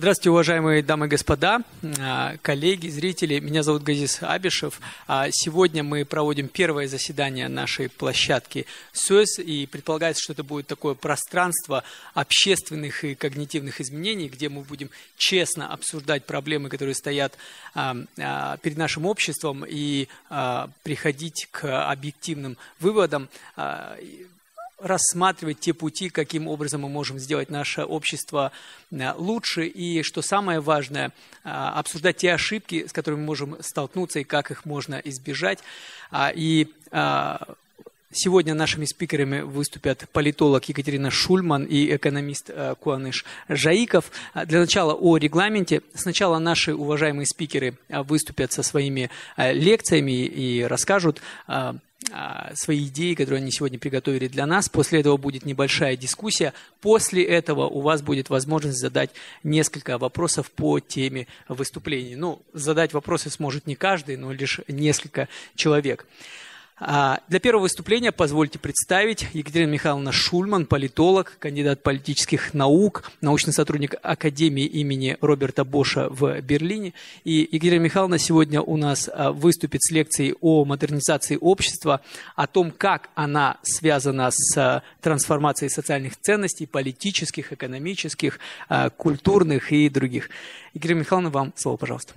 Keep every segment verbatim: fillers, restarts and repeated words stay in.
Здравствуйте, уважаемые дамы и господа, коллеги, зрители. Меня зовут Газиз Абишев. Сегодня мы проводим первое заседание нашей площадки СОЭС, и предполагается, что это будет такое пространство общественных и когнитивных изменений, где мы будем честно обсуждать проблемы, которые стоят перед нашим обществом, и приходить к объективным выводам, рассматривать те пути, каким образом мы можем сделать наше общество лучше, и, что самое важное, обсуждать те ошибки, с которыми мы можем столкнуться, и как их можно избежать. И сегодня нашими спикерами выступят политолог Екатерина Шульман и экономист Куаныш Жаиков. Для начала о регламенте. Сначала наши уважаемые спикеры выступят со своими лекциями и расскажут свои идеи, которые они сегодня приготовили для нас. После этого будет небольшая дискуссия. После этого у вас будет возможность задать несколько вопросов по теме выступлений. Ну, задать вопросы сможет не каждый, но лишь несколько человек. Для первого выступления позвольте представить Екатерина Михайловна Шульман, политолог, кандидат политических наук, научный сотрудник Академии имени Роберта Боша в Берлине. И Екатерина Михайловна сегодня у нас выступит с лекцией о модернизации общества, о том, как она связана с трансформацией социальных ценностей, политических, экономических, культурных и других. Екатерина Михайловна, вам слово, пожалуйста.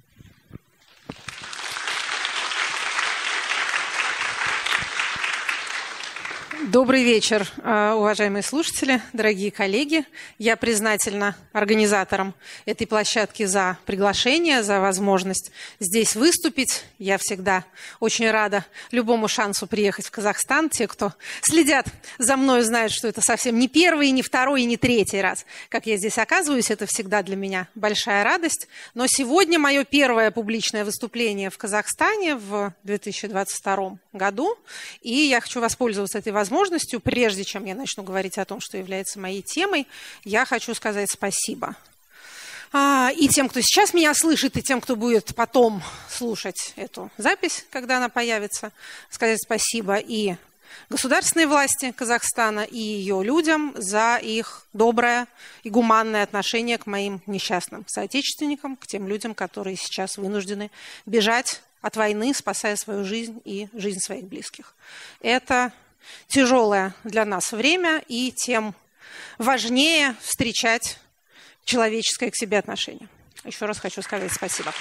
Добрый вечер, уважаемые слушатели, дорогие коллеги. Я признательна организаторам этой площадки за приглашение, за возможность здесь выступить. Я всегда очень рада любому шансу приехать в Казахстан. Те, кто следят за мной, знают, что это совсем не первый, не второй и не третий раз, как я здесь оказываюсь. Это всегда для меня большая радость. Но сегодня мое первое публичное выступление в Казахстане в две тысячи двадцать втором году. И я хочу воспользоваться этой возможностью. Прежде чем я начну говорить о том, что является моей темой, я хочу сказать спасибо. И тем, кто сейчас меня слышит, и тем, кто будет потом слушать эту запись, когда она появится, сказать спасибо и государственной власти Казахстана, и ее людям за их доброе и гуманное отношение к моим несчастным соотечественникам, к тем людям, которые сейчас вынуждены бежать от войны, спасая свою жизнь и жизнь своих близких. Это тяжелое для нас время, и тем важнее встречать человеческое к себе отношение. Еще раз хочу сказать спасибо.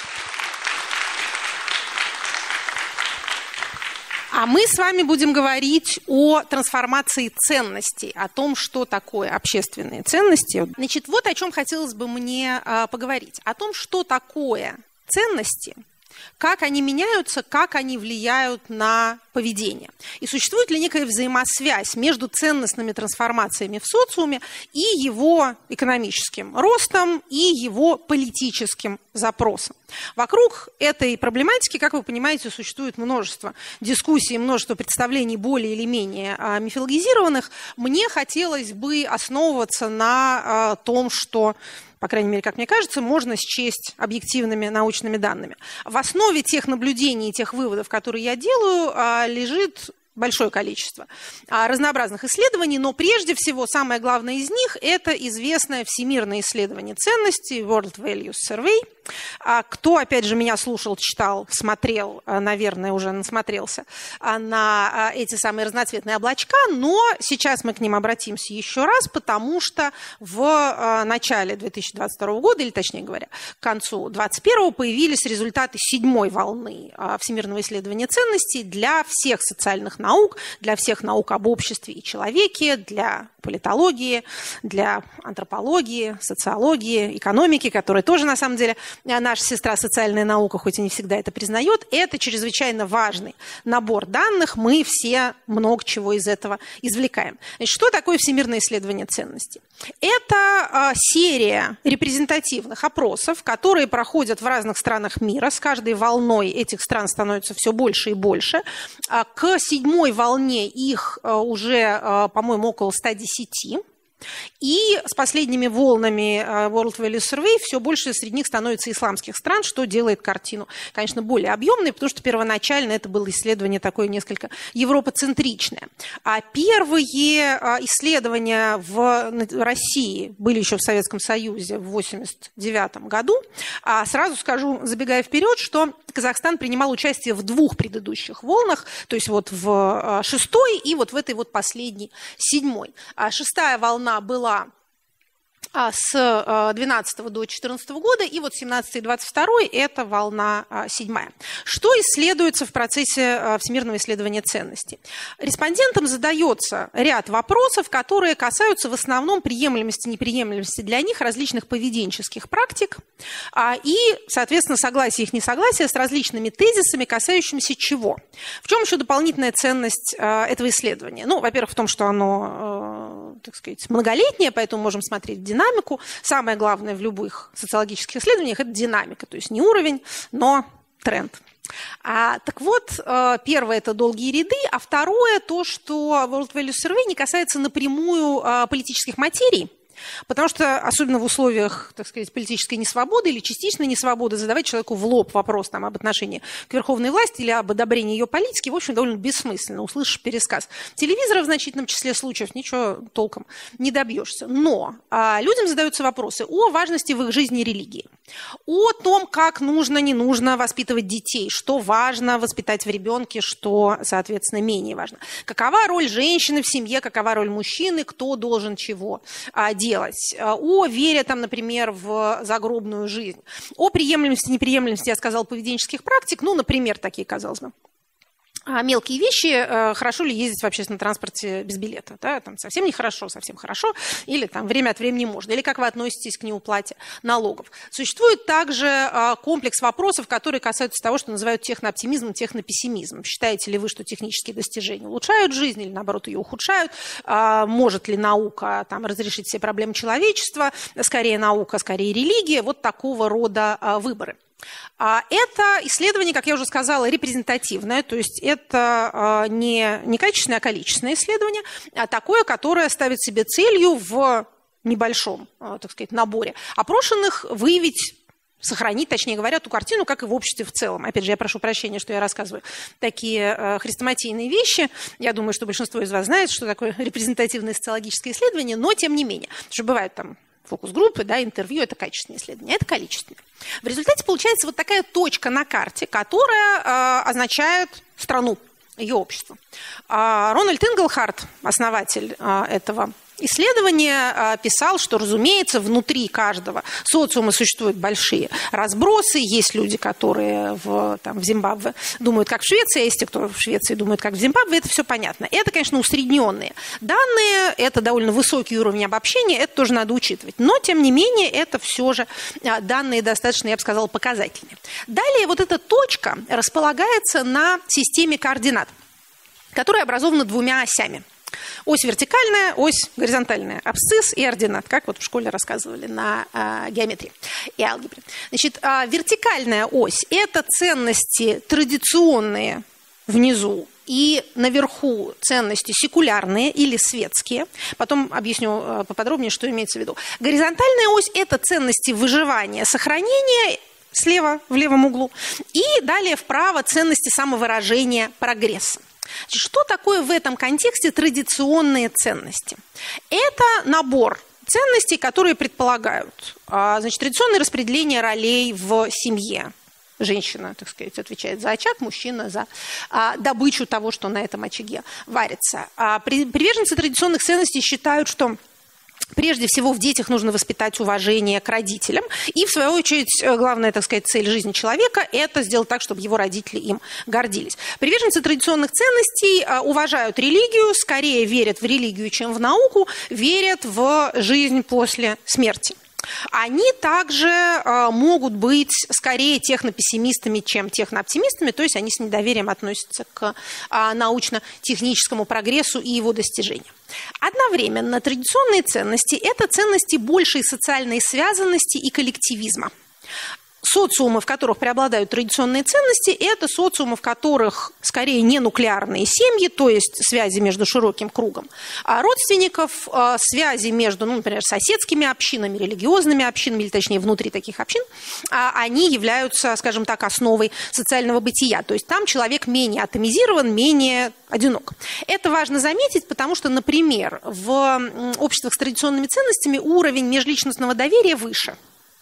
А мы с вами будем говорить о трансформации ценностей, о том, что такое общественные ценности. Значит, вот о чем хотелось бы мне а, поговорить. О том, что такое ценности, как они меняются, как они влияют на поведение. И существует ли некая взаимосвязь между ценностными трансформациями в социуме и его экономическим ростом, и его политическим запросом. Вокруг этой проблематики, как вы понимаете, существует множество дискуссий, множество представлений более или менее мифологизированных. Мне хотелось бы основываться на том, что, по крайней мере, как мне кажется, можно счесть объективными научными данными. В основе тех наблюдений и тех выводов, которые я делаю, лежит большое количество разнообразных исследований, но прежде всего самое главное из них – это известное всемирное исследование ценностей World Values Survey. Кто, опять же, меня слушал, читал, смотрел, наверное, уже насмотрелся на эти самые разноцветные облачка, но сейчас мы к ним обратимся еще раз, потому что в начале две тысячи двадцать второго года, или точнее говоря, к концу две тысячи двадцать первого появились результаты седьмой волны всемирного исследования ценностей для всех социальных наук, для всех наук об обществе и человеке, для политологии, для антропологии, социологии, экономики, которая тоже, на самом деле, наша сестра социальная наука, хоть и не всегда это признает. Это чрезвычайно важный набор данных. Мы все много чего из этого извлекаем. Значит, что такое всемирное исследование ценностей? Это серия репрезентативных опросов, которые проходят в разных странах мира. С каждой волной этих стран становится все больше и больше. К седьмой волне их уже, по-моему, около ста десяти. И с последними волнами World Value Survey все больше среди них становится исламских стран, что делает картину, конечно, более объемной, потому что первоначально это было исследование такое несколько европоцентричное. А первые исследования в России были еще в Советском Союзе в восемьдесят девятом году. А сразу скажу, забегая вперед, что Казахстан принимал участие в двух предыдущих волнах, то есть вот в шестой и вот в этой вот последней, седьмой. А шестая волна была с двенадцатого до четырнадцатого года, и вот семнадцатый и двадцать второй – это волна седьмая. Что исследуется в процессе всемирного исследования ценностей? Респондентам задается ряд вопросов, которые касаются в основном приемлемости, неприемлемости для них различных поведенческих практик и, соответственно, согласия их несогласия с различными тезисами, касающимися чего. В чем еще дополнительная ценность этого исследования? Ну, во-первых, в том, что оно, так сказать, многолетнее, поэтому можем смотреть в динамику. Самое главное в любых социологических исследованиях – это динамика, то есть не уровень, но тренд. А, так вот, первое – это долгие ряды, а второе – то, что World Value Survey не касается напрямую политических материй, потому что, особенно в условиях, так сказать, политической несвободы или частичной несвободы, задавать человеку в лоб вопрос там, об отношении к верховной власти или об одобрении ее политики, в общем, довольно бессмысленно. Услышишь пересказ телевизора в значительном числе случаев, ничего толком не добьешься. Но а, людям задаются вопросы о важности в их жизни религии, о том, как нужно, не нужно воспитывать детей, что важно воспитать в ребенке, что, соответственно, менее важно. Какова роль женщины в семье, какова роль мужчины, кто должен чего а, делать. Делать, о вере, там, например, в загробную жизнь, о приемлемости, неприемлемости, я сказала, поведенческих практик, ну, например, такие, казалось бы, мелкие вещи, хорошо ли ездить в общественном транспорте без билета, да, там совсем нехорошо, совсем хорошо, или там время от времени можно, или как вы относитесь к неуплате налогов. Существует также комплекс вопросов, которые касаются того, что называют технооптимизмом, технопессимизмом. Считаете ли вы, что технические достижения улучшают жизнь или, наоборот, ее ухудшают? Может ли наука там разрешить все проблемы человечества? Скорее наука, скорее религия. Вот такого рода выборы. Это исследование, как я уже сказала, репрезентативное, то есть это не, не качественное, а количественное исследование, а такое, которое ставит себе целью в небольшом, так сказать, наборе опрошенных выявить, сохранить, точнее говоря, ту картину, как и в обществе в целом. Опять же, я прошу прощения, что я рассказываю такие э, хрестоматийные вещи. Я думаю, что большинство из вас знает, что такое репрезентативное социологическое исследование, но тем не менее. Потому что бывают там фокус-группы, да, интервью – это качественное исследование, это количественное. В результате получается вот такая точка на карте, которая э, означает страну, ее общество. Э, Рональд Инглхарт, основатель э, этого исследование писал, что, разумеется, внутри каждого социума существуют большие разбросы. Есть люди, которые в, там, в Зимбабве думают, как в Швеции, а есть те, кто в Швеции думают, как в Зимбабве. Это все понятно. Это, конечно, усредненные данные, это довольно высокий уровень обобщения, это тоже надо учитывать. Но, тем не менее, это все же данные достаточно, я бы сказала, показательные. Далее вот эта точка располагается на системе координат, которая образована двумя осями. Ось вертикальная, ось горизонтальная, абсцисс и ординат, как вот в школе рассказывали на э, геометрии и алгебре. Значит, э, вертикальная ось – это ценности традиционные внизу, и наверху ценности секулярные или светские. Потом объясню э, поподробнее, что имеется в виду. Горизонтальная ось – это ценности выживания, сохранения, слева в левом углу, и далее вправо ценности самовыражения, прогресса. Что такое в этом контексте традиционные ценности? Это набор ценностей, которые предполагают, значит, традиционное распределение ролей в семье. Женщина, так сказать, отвечает за очаг, мужчина за а, добычу того, что на этом очаге варится. А, при, приверженцы традиционных ценностей считают, что прежде всего в детях нужно воспитать уважение к родителям. И, в свою очередь, главная, так сказать, цель жизни человека – это сделать так, чтобы его родители им гордились. Приверженцы традиционных ценностей уважают религию, скорее верят в религию, чем в науку, верят в жизнь после смерти. Они также э, могут быть скорее технопессимистами, чем технооптимистами, то есть они с недоверием относятся к э, научно-техническому прогрессу и его достижениям. Одновременно традиционные ценности – это ценности большей социальной связанности и коллективизма. социумы, в которых преобладают традиционные ценности, это социумы, в которых скорее не нуклеарные семьи, то есть связи между широким кругом родственников, связи между, ну, например, соседскими общинами, религиозными общинами, или точнее внутри таких общин, они являются, скажем так, основой социального бытия. То есть там человек менее атомизирован, менее одинок. Это важно заметить, потому что, например, в обществах с традиционными ценностями уровень межличностного доверия выше,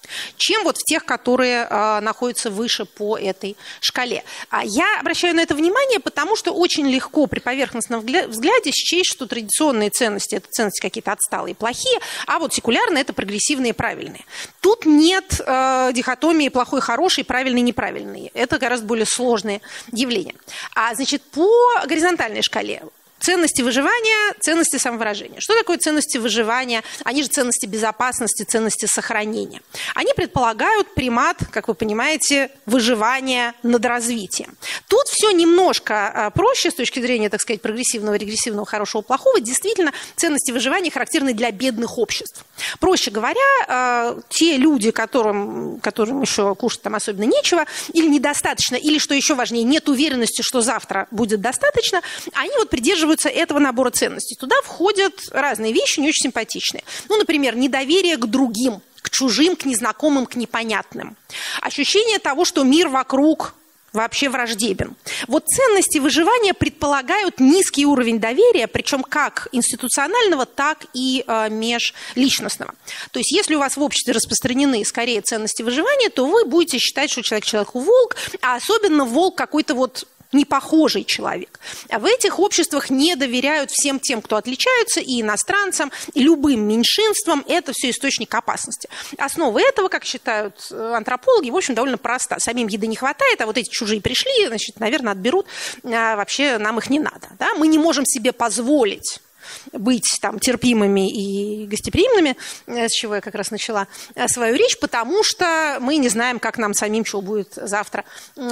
чем вот в тех, которые э, находятся выше по этой шкале. А я обращаю на это внимание, потому что очень легко при поверхностном взгляде счесть, что традиционные ценности – это ценности какие-то отсталые, плохие, а вот секулярные – это прогрессивные, правильные. Тут нет э, дихотомии плохой, хороший, правильный, неправильный. Это гораздо более сложные явления. А, значит, по горизонтальной шкале ценности выживания, ценности самовыражения. Что такое ценности выживания? Они же ценности безопасности, ценности сохранения. Они предполагают примат, как вы понимаете, выживания над развитием. Тут все немножко проще с точки зрения, так сказать, прогрессивного, регрессивного, хорошего, плохого. Действительно, ценности выживания характерны для бедных обществ. Проще говоря, те люди, которым, которым еще кушать там особенно нечего, или недостаточно, или, что еще важнее, нет уверенности, что завтра будет достаточно, они вот придерживаются этого набора ценностей. Туда входят разные вещи, не очень симпатичные. Ну, например, недоверие к другим, к чужим, к незнакомым, к непонятным. Ощущение того, что мир вокруг вообще враждебен. Вот ценности выживания предполагают низкий уровень доверия, причем как институционального, так и э, межличностного. То есть если у вас в обществе распространены скорее ценности выживания, то вы будете считать, что человек человеку волк, а особенно волк какой-то вот непохожий человек. А в этих обществах не доверяют всем тем, кто отличаются, и иностранцам, и любым меньшинствам. Это все источник опасности. Основа этого, как считают антропологи, в общем, довольно проста. Самим еды не хватает, а вот эти чужие пришли, значит, наверное, отберут. А вообще нам их не надо. Да? Мы не можем себе позволить быть там терпимыми и гостеприимными, с чего я как раз начала свою речь, потому что мы не знаем, как нам самим, что будет завтра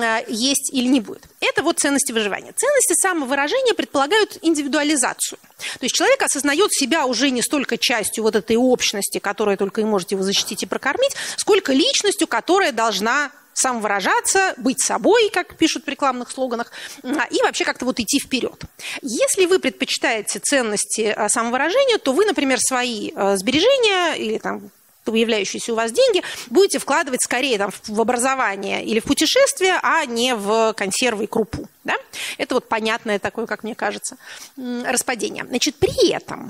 есть или не будет. Это вот ценности выживания. Ценности самовыражения предполагают индивидуализацию. То есть человек осознает себя уже не столько частью вот этой общности, которая только и может его защитить и прокормить, сколько личностью, которая должна самовыражаться, быть собой, как пишут в рекламных слоганах, и вообще как-то вот идти вперед. Если вы предпочитаете ценности самовыражения, то вы, например, свои сбережения или там появляющиеся у вас деньги будете вкладывать скорее там, в образование или в путешествие, а не в консервы и крупу. Да? Это вот понятное такое, как мне кажется, распадение. Значит, при этом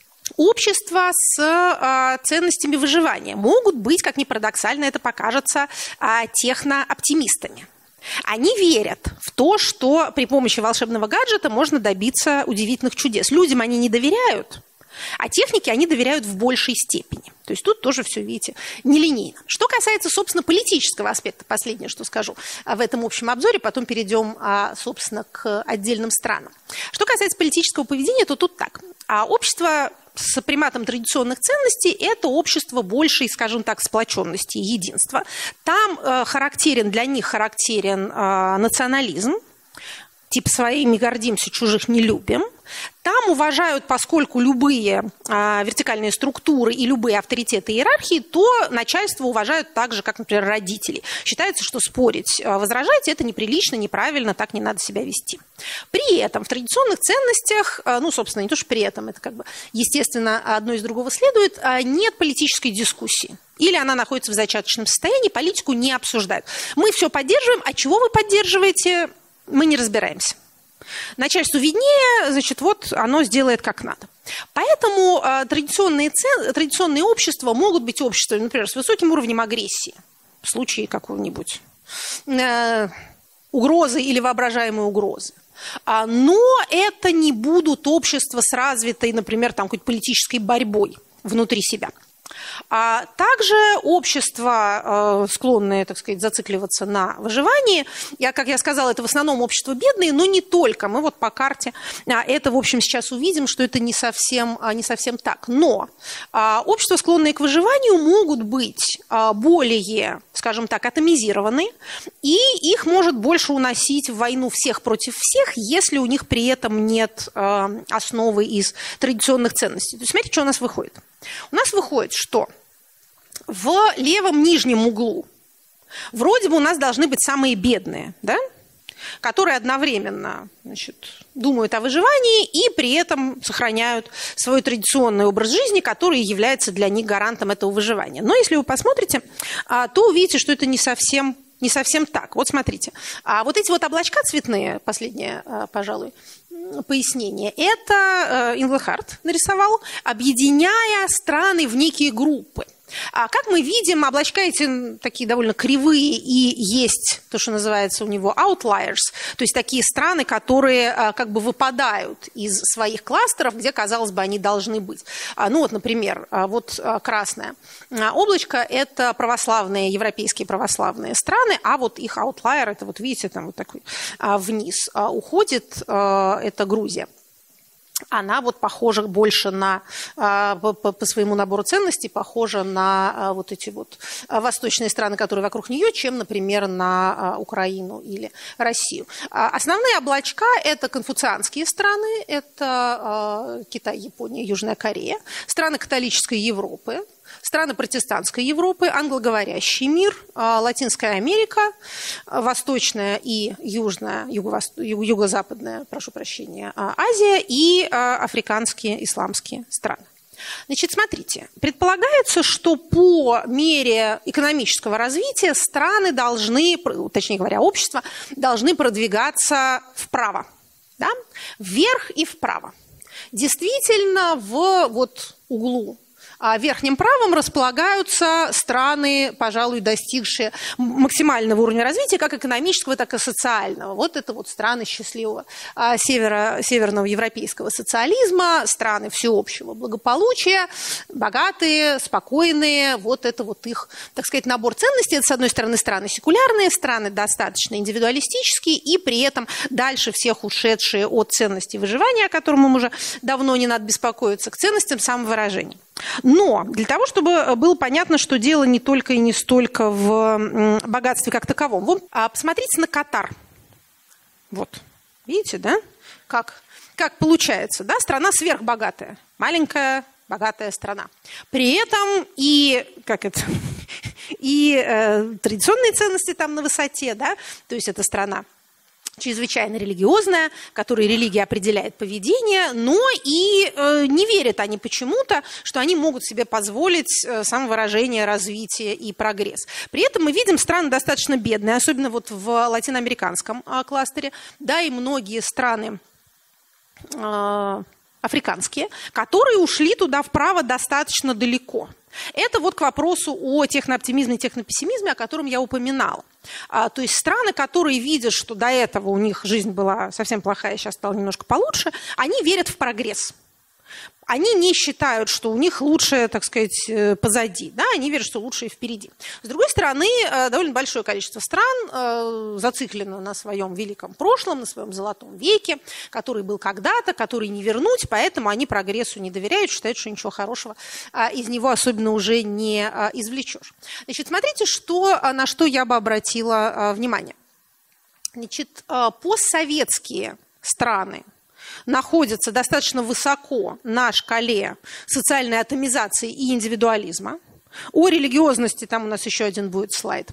общества с э, ценностями выживания могут быть, как ни парадоксально это покажется, э, технооптимистами. Они верят в то, что при помощи волшебного гаджета можно добиться удивительных чудес. Людям они не доверяют, а технике они доверяют в большей степени. То есть тут тоже все, видите, нелинейно. Что касается, собственно, политического аспекта, последнее, что скажу в этом общем обзоре, потом перейдем, собственно, к отдельным странам. Что касается политического поведения, то тут так. А общество с приматом традиционных ценностей – это общество большей, скажем так, сплоченности и единства. Там э, характерен, для них характерен э, национализм, типа своими гордимся, чужих не любим. Там уважают, поскольку любые а, вертикальные структуры и любые авторитеты и иерархии, то начальство уважают так же, как, например, родители. Считается, что спорить, возражать – это неприлично, неправильно, так не надо себя вести. При этом в традиционных ценностях, ну, собственно, не то, что при этом, это как бы, естественно, одно из другого следует, нет политической дискуссии. Или она находится в зачаточном состоянии, политику не обсуждают. Мы все поддерживаем, а чего вы поддерживаете, мы не разбираемся. Начальству виднее, значит, вот оно сделает как надо. Поэтому э, традиционные, цен, традиционные общества могут быть обществами, например, с высоким уровнем агрессии, в случае какой-нибудь э, угрозы или воображаемой угрозы. А, но это не будут общества с развитой, например, там, какой-то политической борьбой внутри себя. А также общества, склонные, так сказать, зацикливаться на выживании, я, как я сказала, это в основном общества бедные, но не только. Мы вот по карте это, в общем, сейчас увидим, что это не совсем, не совсем так. Но общества, склонные к выживанию, могут быть более, скажем так, атомизированы, и их может больше уносить в войну всех против всех, если у них при этом нет основы из традиционных ценностей. То есть смотрите, что у нас выходит. У нас выходит, что в левом нижнем углу Вроде бы у нас должны быть самые бедные, да? Которые одновременно, значит, думают о выживании и при этом сохраняют свой традиционный образ жизни, который является для них гарантом этого выживания. Но если вы посмотрите, то увидите, что это не совсем, не совсем так. Вот смотрите, а вот эти вот облачка цветные, последнее, пожалуй, пояснение, это Инглхарт нарисовал, объединяя страны в некие группы. А как мы видим, облачка эти такие довольно кривые, и есть то, что называется у него outliers, то есть такие страны, которые как бы выпадают из своих кластеров, где, казалось бы, они должны быть. Ну вот, например, вот красное облачко – это православные, европейские православные страны, а вот их outlier – это вот видите, там вот такой вниз уходит, это Грузия. Она вот похожа больше на, по, по своему набору ценностей, похожа на вот эти вот восточные страны, которые вокруг нее, чем, например, на Украину или Россию. Основные облачка – это конфуцианские страны, это Китай, Япония, Южная Корея, страны католической Европы, страны протестантской Европы, англоговорящий мир, Латинская Америка, Восточная и Южная, Юго-Западная, прошу прощения, Азия и африканские исламские страны. Значит, смотрите, предполагается, что по мере экономического развития страны должны, точнее говоря, общества должны продвигаться вправо, да? Вверх и вправо. Действительно, в вот углу в верхнем правом располагаются страны, пожалуй, достигшие максимального уровня развития, как экономического, так и социального. Вот это вот страны счастливого севера, северного европейского социализма, страны всеобщего благополучия, богатые, спокойные. Вот это вот их, так сказать, набор ценностей. Это, с одной стороны, страны секулярные, страны достаточно индивидуалистические и при этом дальше всех ушедшие от ценностей выживания, о котором им уже давно не надо беспокоиться, к ценностям самовыражения. Но для того, чтобы было понятно, что дело не только и не столько в богатстве как таковом. Вот, посмотрите на Катар. Вот, видите, да? Как, как получается, да? Страна сверхбогатая, маленькая богатая страна. При этом и, как это, и э, традиционные ценности там на высоте, да? То есть это страна чрезвычайно религиозная, которой религия определяет поведение, но и э, не верят они почему-то, что они могут себе позволить э, самовыражение, развитие и прогресс. При этом мы видим страны достаточно бедные, особенно вот в латиноамериканском э, кластере, да, и многие страны э, африканские, которые ушли туда вправо достаточно далеко. Это вот к вопросу о технооптимизме и технопессимизме, о котором я упоминала. А, то есть страны, которые видят, что до этого у них жизнь была совсем плохая, сейчас стала немножко получше, они верят в прогресс. Они не считают, что у них лучшее, так сказать, позади. Да? Они верят, что лучшее впереди. С другой стороны, довольно большое количество стран зациклено на своем великом прошлом, на своем золотом веке, который был когда-то, который не вернуть, поэтому они прогрессу не доверяют, считают, что ничего хорошего из него особенно уже не извлечешь. Значит, смотрите, что, на что я бы обратила внимание. Значит, постсоветские страны находятся достаточно высоко на шкале социальной атомизации и индивидуализма. О религиозности там у нас еще один будет слайд,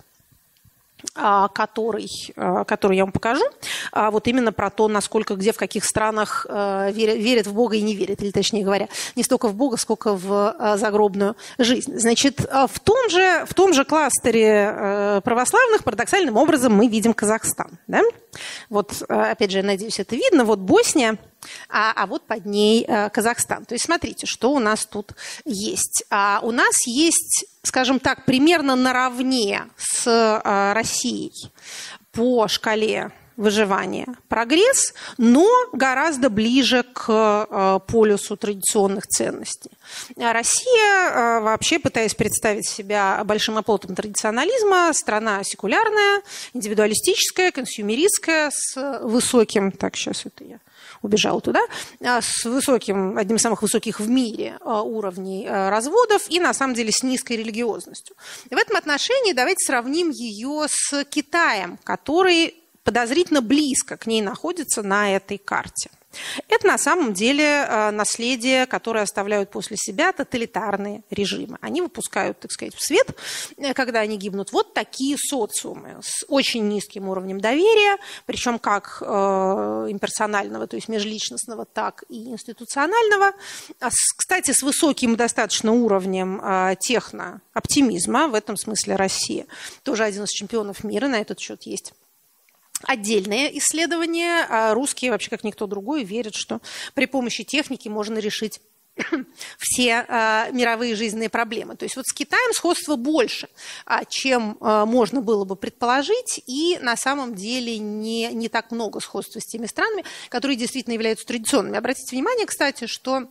который, который я вам покажу. Вот именно про то, насколько, где, в каких странах верят, верят в Бога и не верят. Или, точнее говоря, не столько в Бога, сколько в загробную жизнь. Значит, в том же, в том же кластере православных парадоксальным образом мы видим Казахстан. Да? Вот, опять же, я надеюсь, это видно. Вот Босния, а, а вот под ней а, Казахстан. То есть смотрите, что у нас тут есть. А, у нас есть, скажем так, примерно наравне с а, Россией по шкале выживания прогресс, но гораздо ближе к а, полюсу традиционных ценностей. А Россия, а, вообще пытаясь представить себя большим оплотом традиционализма, страна секулярная, индивидуалистическая, консюмеристская, с высоким... Так, сейчас это я... убежала туда, с высоким, одним из самых высоких в мире уровней разводов и, на самом деле, с низкой религиозностью. И в этом отношении давайте сравним ее с Китаем, который подозрительно близко к ней находится на этой карте. Это на самом деле наследие, которое оставляют после себя тоталитарные режимы. Они выпускают, так сказать, в свет, когда они гибнут, вот такие социумы с очень низким уровнем доверия, причем как имперсонального, то есть межличностного, так и институционального. Кстати, с высоким достаточно уровнем технооптимизма, в этом смысле Россия тоже один из чемпионов мира, на этот счет есть отдельные исследования, а русские, вообще как никто другой, верят, что при помощи техники можно решить все а, мировые жизненные проблемы. То есть вот с Китаем сходство больше, а, чем а, можно было бы предположить, и на самом деле не, не так много сходства с теми странами, которые действительно являются традиционными. Обратите внимание, кстати, что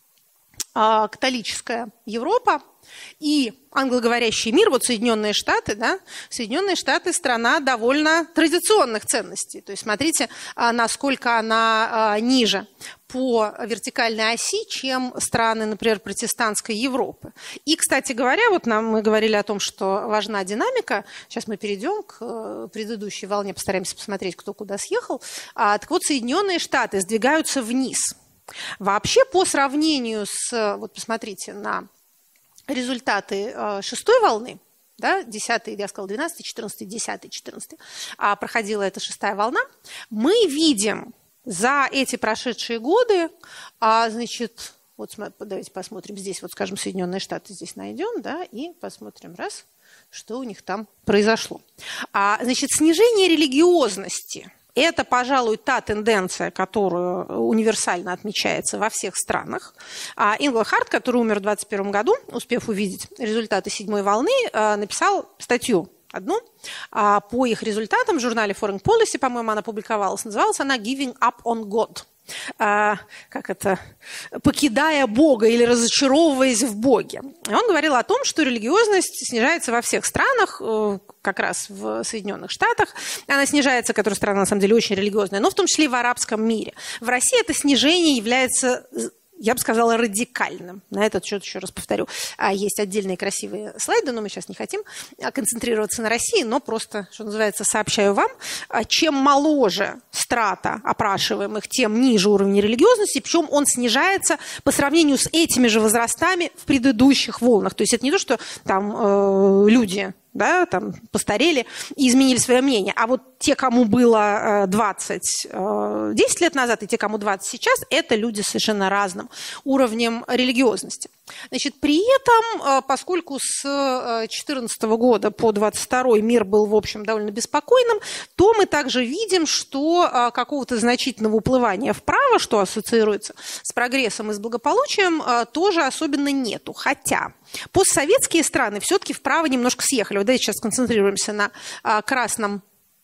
а, католическая Европа и англоговорящий мир, вот Соединенные Штаты, да, Соединенные Штаты – страна довольно традиционных ценностей. То есть смотрите, насколько она ниже по вертикальной оси, чем страны, например, протестантской Европы. И, кстати говоря, вот нам мы говорили о том, что важна динамика. Сейчас мы перейдем к предыдущей волне, постараемся посмотреть, кто куда съехал. А, так вот, Соединенные Штаты сдвигаются вниз. Вообще, по сравнению с, вот посмотрите на результаты э, шестой волны, да, десятый, я сказала, двенадцатый, четырнадцатый, десятый, четырнадцатый, а проходила эта шестая волна, мы видим за эти прошедшие годы, а, значит, вот давайте посмотрим здесь, вот скажем, Соединенные Штаты здесь найдем, да, и посмотрим, раз, что у них там произошло. А, значит, снижение религиозности. Это, пожалуй, та тенденция, которую универсально отмечается во всех странах. Инглхарт, который умер в двадцать первом году, успев увидеть результаты седьмой волны, написал статью одну по их результатам в журнале Foreign Policy, по-моему, она публиковалась. Называлась она «Giving up on God». А, как это, покидая Бога или разочаровываясь в Боге. И он говорил о том, что религиозность снижается во всех странах, как раз в Соединенных Штатах. Она снижается, которая страна на самом деле очень религиозная, но в том числе и в арабском мире. В России это снижение является, я бы сказала, радикальным. На этот счет еще раз повторю. Есть отдельные красивые слайды, но мы сейчас не хотим концентрироваться на России, но просто, что называется, сообщаю вам, чем моложе страта опрашиваемых, тем ниже уровень религиозности, причем он снижается по сравнению с этими же возрастами в предыдущих волнах. То есть это не то, что там э, люди... да, там, постарели и изменили свое мнение. А вот те, кому было двадцать, десять лет назад, и те, кому двадцать сейчас, это люди с совершенно разным уровнем религиозности. Значит, при этом, поскольку с две тысячи четырнадцатого года по двадцать второй мир был, в общем, довольно беспокойным, то мы также видим, что какого-то значительного уплывания вправо, что ассоциируется с прогрессом и с благополучием, тоже особенно нету. Хотя постсоветские страны все-таки вправо немножко съехали. Вот давайте сейчас сконцентрируемся на а, красном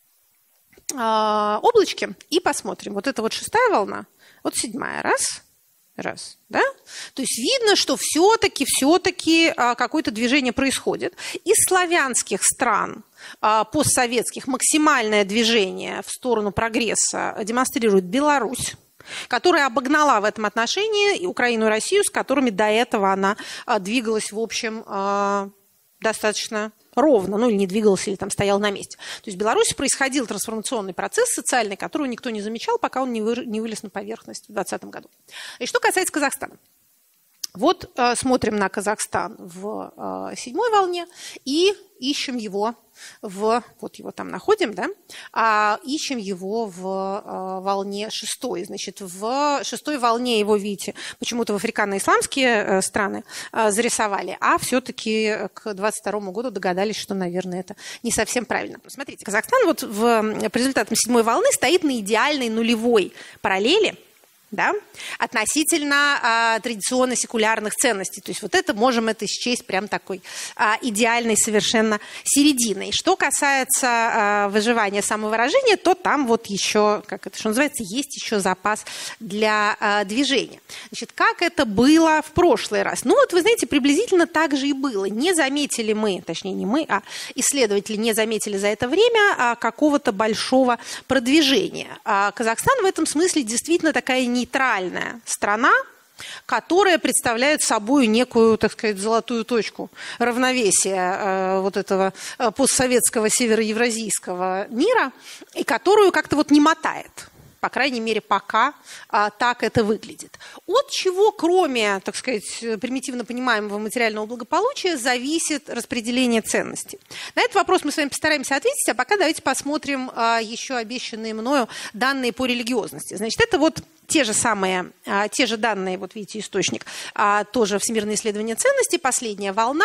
а, облачке и посмотрим. Вот это вот шестая волна, вот седьмая. Раз, раз, да? То есть видно, что все-таки, все-таки а, какое-то движение происходит. Из славянских стран а, постсоветских максимальное движение в сторону прогресса демонстрирует Беларусь, которая обогнала в этом отношении Украину и Россию, с которыми до этого она двигалась, в общем, достаточно ровно, ну или не двигалась, или там стояла на месте. То есть в Беларуси происходил трансформационный процесс социальный, которого никто не замечал, пока он не вылез на поверхность в двадцатом году. И что касается Казахстана. Вот э, смотрим на Казахстан в э, седьмой волне и ищем его в, вот его там находим, да, а ищем его в э, волне шестой. Значит, в шестой волне его, видите, почему-то в африкано-исламские э, страны э, зарисовали, а все-таки к двадцать второму году догадались, что, наверное, это не совсем правильно. Смотрите, Казахстан вот в, по результатам седьмой волны стоит на идеальной нулевой параллели, да, относительно а, традиционно секулярных ценностей. То есть вот это можем это счесть прям такой а, идеальной совершенно серединой. Что касается а, выживания самовыражения, то там вот еще, как это что называется, есть еще запас для а, движения. Значит, как это было в прошлый раз? Ну вот вы знаете, приблизительно так же и было. Не заметили мы, точнее не мы, а исследователи не заметили за это время а, какого-то большого продвижения. А Казахстан в этом смысле действительно такая не нейтральная страна, которая представляет собой некую, так сказать, золотую точку равновесия э, вот этого постсоветского североевразийского мира, и которую как-то вот не мотает. по крайней мере, пока а, так это выглядит. От чего, кроме, так сказать, примитивно понимаемого материального благополучия, зависит распределение ценностей? На этот вопрос мы с вами постараемся ответить, а пока давайте посмотрим а, еще обещанные мною данные по религиозности. Значит, это вот те же самые, а, те же данные, вот видите, источник, а, тоже Всемирное исследование ценностей, последняя волна.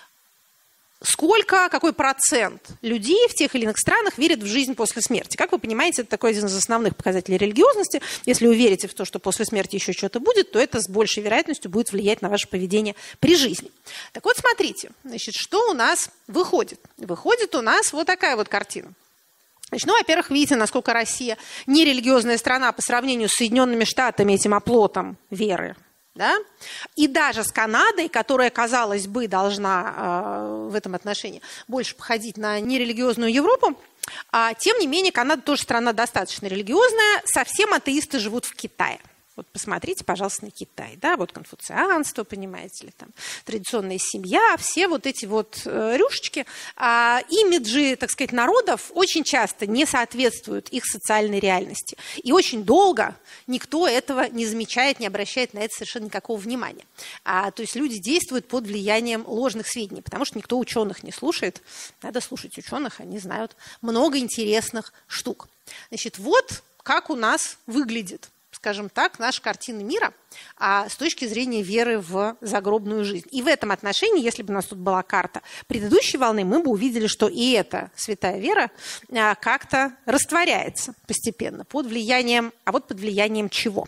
Сколько, какой процент людей в тех или иных странах верит в жизнь после смерти? Как вы понимаете, это такой один из основных показателей религиозности. Если вы верите в то, что после смерти еще что-то будет, то это с большей вероятностью будет влиять на ваше поведение при жизни. Так вот, смотрите, значит, что у нас выходит? Выходит у нас вот такая вот картина. Значит, ну, во-первых, видите, насколько Россия нерелигиозная страна по сравнению с Соединенными Штатами, этим оплотом веры. Да? И даже с Канадой, которая, казалось бы, должна э, в этом отношении больше походить на нерелигиозную Европу, а, тем не менее, Канада тоже страна достаточно религиозная, совсем атеисты живут в Китае. Вот посмотрите, пожалуйста, на Китай, да, вот конфуцианство, понимаете ли, там, традиционная семья, все вот эти вот э, рюшечки, а, имиджи, так сказать, народов очень часто не соответствуют их социальной реальности. И очень долго никто этого не замечает, не обращает на это совершенно никакого внимания. А, то есть люди действуют под влиянием ложных сведений, потому что никто ученых не слушает. Надо слушать ученых, они знают много интересных штук. Значит, вот как у нас выглядит, скажем так, наша картина мира а, с точки зрения веры в загробную жизнь. И в этом отношении, если бы у нас тут была карта предыдущей волны, мы бы увидели, что и эта святая вера а, как-то растворяется постепенно под влиянием, а вот под влиянием чего?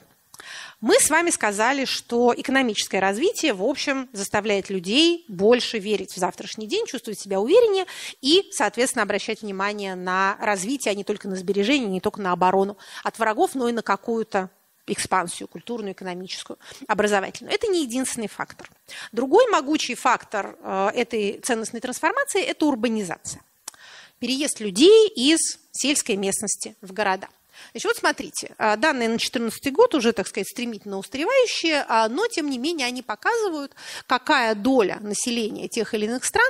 Мы с вами сказали, что экономическое развитие, в общем, заставляет людей больше верить в завтрашний день, чувствовать себя увереннее и, соответственно, обращать внимание на развитие, а не только на сбережение, не только на оборону от врагов, но и на какую-то экспансию культурную, экономическую, образовательную. Это не единственный фактор. Другой могучий фактор э, этой ценностной трансформации – это урбанизация. Переезд людей из сельской местности в города. Значит, вот смотрите, данные на две тысячи четырнадцатый год уже, так сказать, стремительно устаревающие, но, тем не менее, они показывают, какая доля населения тех или иных стран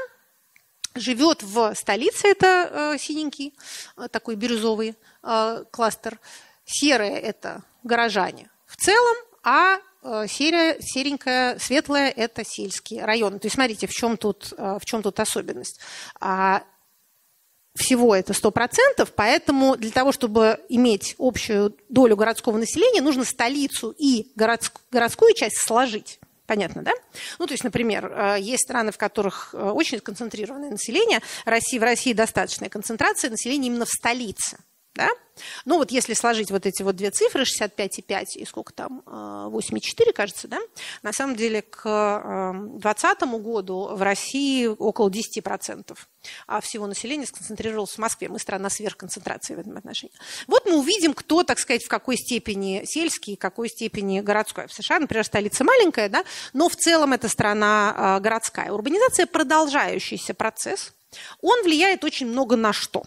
живет в столице, это синенький, такой бирюзовый кластер, серые – это горожане в целом, а серая, серенькая, светлая – это сельские районы. То есть, смотрите, в чем тут, в чем тут особенность. Всего это сто процентов, поэтому для того, чтобы иметь общую долю городского населения, нужно столицу и городскую, городскую часть сложить. Понятно, да? Ну, то есть, например, есть страны, в которых очень концентрированное население. Россия, в России достаточная концентрация населения именно в столице. Да? Ну вот если сложить вот эти вот две цифры, шестьдесят пять и пять и сколько там, восемь и четыре, кажется, да? На самом деле к двадцатому году в России около десять процентов всего населения сконцентрировалось в Москве. Мы страна сверхконцентрации в этом отношении. Вот мы увидим, кто, так сказать, в какой степени сельский, в какой степени городской. В США, например, столица маленькая, да? Но в целом это страна городская. Урбанизация – продолжающийся процесс. Он влияет очень много на что?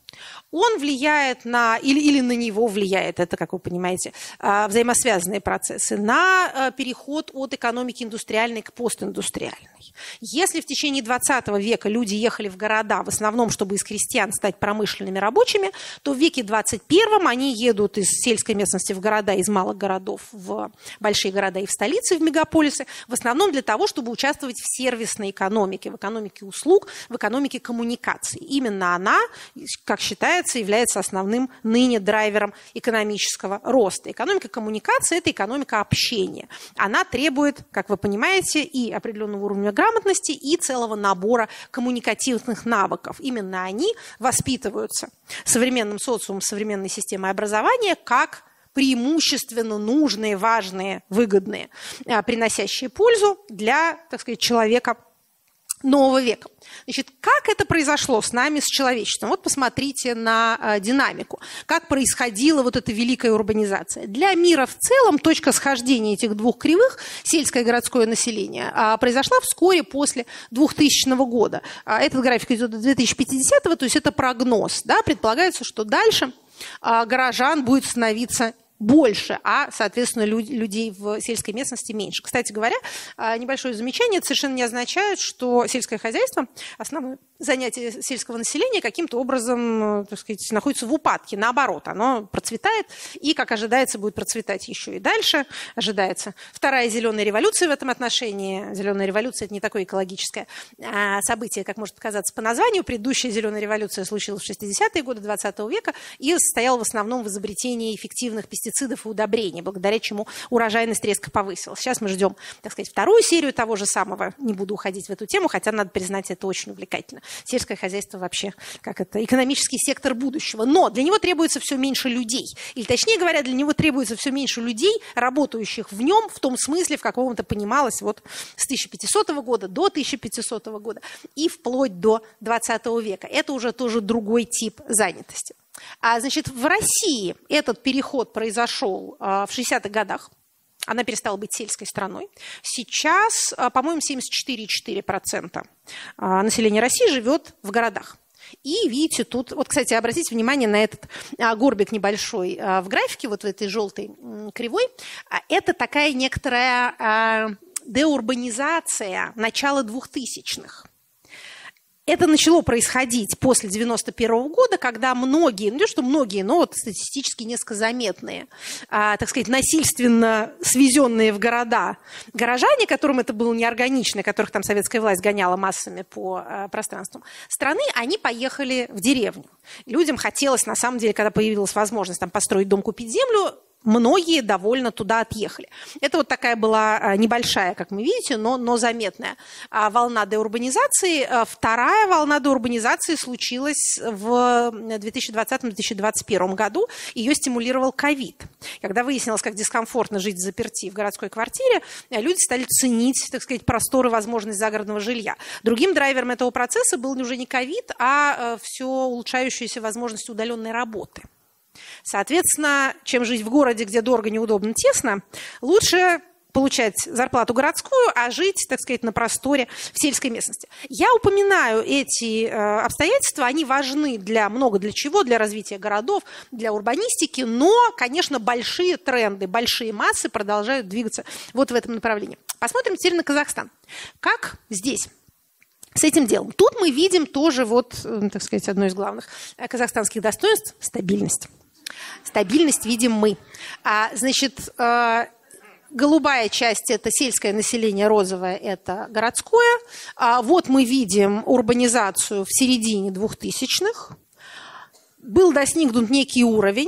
Он влияет на, или, или на него влияет, это, как вы понимаете, взаимосвязанные процессы, на переход от экономики индустриальной к постиндустриальной. Если в течение двадцатого века люди ехали в города в основном, чтобы из крестьян стать промышленными рабочими, то в веке двадцать первом они едут из сельской местности в города, из малых городов в большие города и в столицы, в мегаполисы, в основном для того, чтобы участвовать в сервисной экономике, в экономике услуг, в экономике коммуникаций. Именно она, как считается, является основным ныне драйвером экономического роста. Экономика коммуникации – это экономика общения. Она требует, как вы понимаете, и определенного уровня грамотности, и целого набора коммуникативных навыков. Именно они воспитываются современным социумом, современной системой образования как преимущественно нужные, важные, выгодные, приносящие пользу для, так сказать, человека нового века. Значит, как это произошло с нами, с человечеством? Вот посмотрите на а, динамику. Как происходила вот эта великая урбанизация. Для мира в целом точка схождения этих двух кривых, сельское и городское население, а, произошла вскоре после двухтысячного года. А, этот график идет до две тысячи пятидесятого, то есть это прогноз. Да? Предполагается, что дальше а, горожан будет становиться больше, а, соответственно, людей в сельской местности меньше. Кстати говоря, небольшое замечание, это совершенно не означает, что сельское хозяйство, основной занятие сельского населения каким-то образом, так сказать, находится в упадке. Наоборот, оно процветает и, как ожидается, будет процветать еще и дальше. Ожидается вторая зеленая революция в этом отношении. Зеленая революция – это не такое экологическое событие, как может показаться по названию. Предыдущая зеленая революция случилась в шестидесятые годы двадцатого века и состояла в основном в изобретении эффективных пестицидов и удобрений, благодаря чему урожайность резко повысилась. Сейчас мы ждем, так сказать, вторую серию того же самого. Не буду уходить в эту тему, хотя, надо признать, это очень увлекательно. Сельское хозяйство вообще, как это, экономический сектор будущего. Но для него требуется все меньше людей. Или, точнее говоря, для него требуется все меньше людей, работающих в нем, в том смысле, в каком это понималось вот с тысяча пятисотого года до тысяча пятисотого года и вплоть до двадцатого века. Это уже тоже другой тип занятости. А, значит, в России этот переход произошел а, в шестидесятых годах. Она перестала быть сельской страной. Сейчас, по-моему, семьдесят четыре целых четыре десятых процента населения России живет в городах. И видите, тут, вот, кстати, обратите внимание на этот горбик небольшой в графике, вот в этой желтой кривой. Это такая некоторая деурбанизация начала двухтысячных. Это начало происходить после девяносто первого года, когда многие, ну не что многие, но вот статистически несколько заметные, а, так сказать, насильственно свезенные в города горожане, которым это было неорганично, которых там советская власть гоняла массами по а, пространствам страны, они поехали в деревню. Людям хотелось, на самом деле, когда появилась возможность там построить дом, купить землю, многие довольно туда отъехали. Это вот такая была небольшая, как вы видите, но, но заметная волна деурбанизации. Вторая волна деурбанизации случилась в две тысячи двадцатом — две тысячи двадцать первом году. Ее стимулировал ковид. Когда выяснилось, как дискомфортно жить взаперти в городской квартире, люди стали ценить, так сказать, просторы, возможность загородного жилья. Другим драйвером этого процесса был уже не ковид, а все улучшающаяся возможность удаленной работы. Соответственно, чем жить в городе, где дорого, неудобно, тесно, лучше получать зарплату городскую, а жить, так сказать, на просторе в сельской местности. Я упоминаю эти э, обстоятельства, они важны для много для чего, для развития городов, для урбанистики, но, конечно, большие тренды, большие массы продолжают двигаться вот в этом направлении. Посмотрим теперь на Казахстан. Как здесь с этим делом? Тут мы видим тоже, вот, так сказать, одно из главных казахстанских достоинств – стабильность. Стабильность видим мы. А, значит, э, голубая часть – это сельское население, розовая – это городское. А вот мы видим урбанизацию в середине двухтысячных. Был достигнут некий уровень,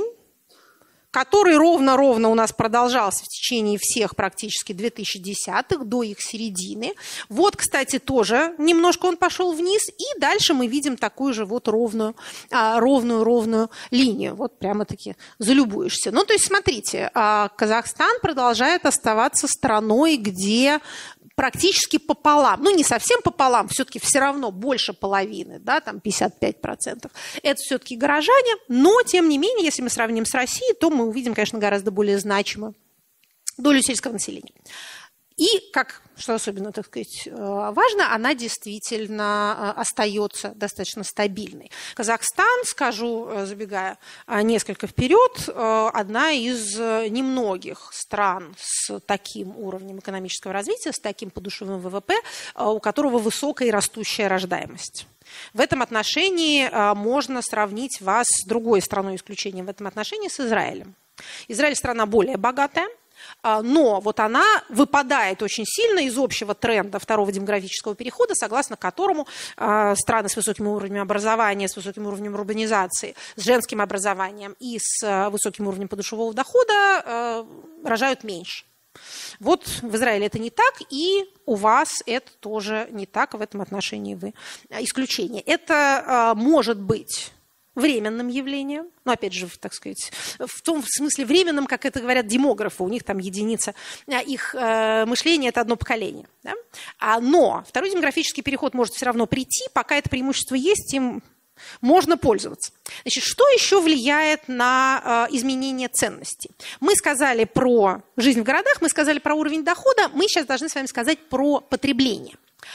который ровно-ровно у нас продолжался в течение всех практически двухтысячных, до их середины. Вот, кстати, тоже немножко он пошел вниз, и дальше мы видим такую же вот ровную, ровную-ровную линию. Вот прямо-таки залюбуешься. Ну, то есть, смотрите, Казахстан продолжает оставаться страной, где практически пополам, ну не совсем пополам, все-таки все равно больше половины, да, там пятьдесят пять процентов, это все-таки горожане, но тем не менее, если мы сравним с Россией, то мы увидим, конечно, гораздо более значимую долю сельского населения. И, как, что особенно, так сказать, важно, она действительно остается достаточно стабильной. Казахстан, скажу, забегая несколько вперед, одна из немногих стран с таким уровнем экономического развития, с таким подушевым ВВП, у которого высокая и растущая рождаемость. В этом отношении можно сравнить вас с другой страной, исключением в этом отношении, с Израилем. Израиль страна более богатая, но вот она выпадает очень сильно из общего тренда второго демографического перехода, согласно которому страны с высоким уровнем образования, с высоким уровнем урбанизации, с женским образованием и с высоким уровнем подушевого дохода рожают меньше. Вот в Израиле это не так, и у вас это тоже не так, в этом отношении вы исключение. Это может быть временным явлением, но опять же, так сказать, в том смысле временным, как это говорят демографы, у них там единица, их э, мышление – это одно поколение. Да? А, но второй демографический переход может все равно прийти, пока это преимущество есть, им можно пользоваться. Значит, что еще влияет на э, изменение ценностей? Мы сказали про жизнь в городах, мы сказали про уровень дохода, мы сейчас должны с вами сказать про потребление.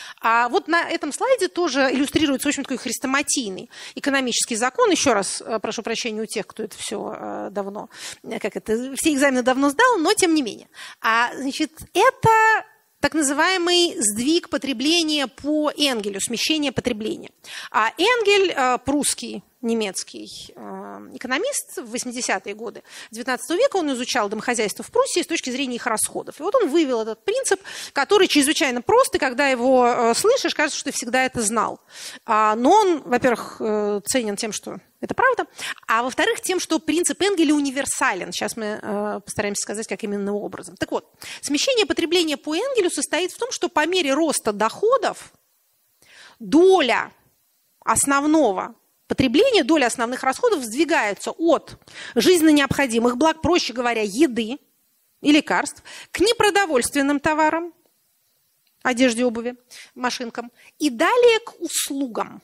А вот на этом слайде тоже иллюстрируется очень такой хрестоматийный экономический закон. Еще раз прошу прощения у тех, кто это все давно, как это, все экзамены давно сдал, но тем не менее. А, значит, это так называемый сдвиг потребления по Энгелю, смещение потребления. А Энгель, прусский, немецкий экономист в восьмидесятые годы девятнадцатого века, он изучал домохозяйство в Пруссии с точки зрения их расходов. И вот он вывел этот принцип, который чрезвычайно прост, и когда его слышишь, кажется, что ты всегда это знал. Но он, во-первых, ценен тем, что это правда, а во-вторых, тем, что принцип Энгеля универсален. Сейчас мы постараемся сказать, как именно образом. Так вот, смещение потребления по Энгелю состоит в том, что по мере роста доходов доля основного потребление, доля основных расходов сдвигается от жизненно необходимых благ, проще говоря, еды и лекарств, к непродовольственным товарам, одежде, обуви, машинкам, и далее к услугам.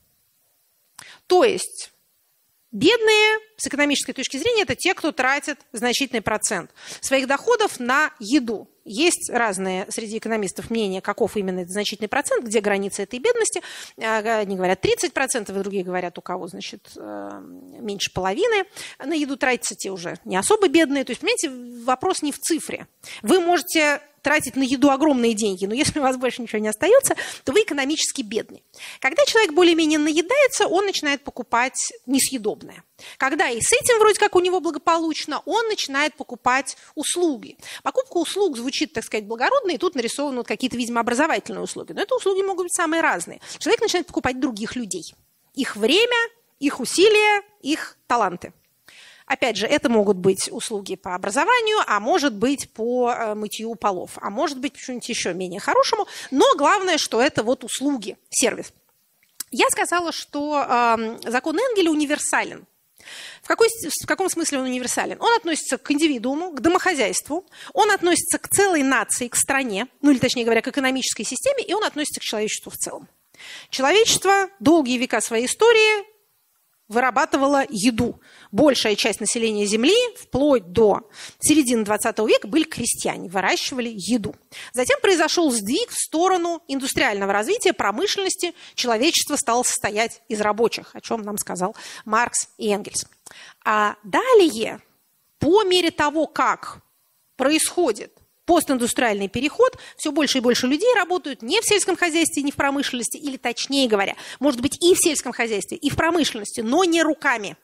То есть бедные, с экономической точки зрения, это те, кто тратит значительный процент своих доходов на еду. Есть разные среди экономистов мнения, каков именно этот значительный процент, где граница этой бедности. Одни говорят тридцать процентов, и другие говорят, у кого, значит, меньше половины. На еду тратятся те уже не особо бедные. То есть, понимаете, вопрос не в цифре. Вы можете тратить на еду огромные деньги, но если у вас больше ничего не остается, то вы экономически бедный. Когда человек более-менее наедается, он начинает покупать несъедобное. Когда и с этим вроде как у него благополучно, он начинает покупать услуги. Покупка услуг звучит, так сказать, благородно, и тут нарисованы вот какие-то, видимо, образовательные услуги. Но это услуги могут быть самые разные. Человек начинает покупать других людей. Их время, их усилия, их таланты. Опять же, это могут быть услуги по образованию, а может быть по мытью полов, а может быть почему-нибудь еще менее хорошему. Но главное, что это вот услуги, сервис. Я сказала, что э, закон Энгеля универсален. В, какой, в каком смысле он универсален? Он относится к индивидууму, к домохозяйству, он относится к целой нации, к стране, ну или точнее говоря, к экономической системе, и он относится к человечеству в целом. Человечество долгие века своей истории вырабатывала еду. Большая часть населения Земли, вплоть до середины двадцатого века, были крестьяне, выращивали еду. Затем произошел сдвиг в сторону индустриального развития, промышленности. Человечество стало состоять из рабочих, о чем нам сказал Маркс и Энгельс. А далее, по мере того, как происходит постиндустриальный переход, все больше и больше людей работают не в сельском хозяйстве, не в промышленности, или точнее говоря, может быть и в сельском хозяйстве, и в промышленности, но не руками.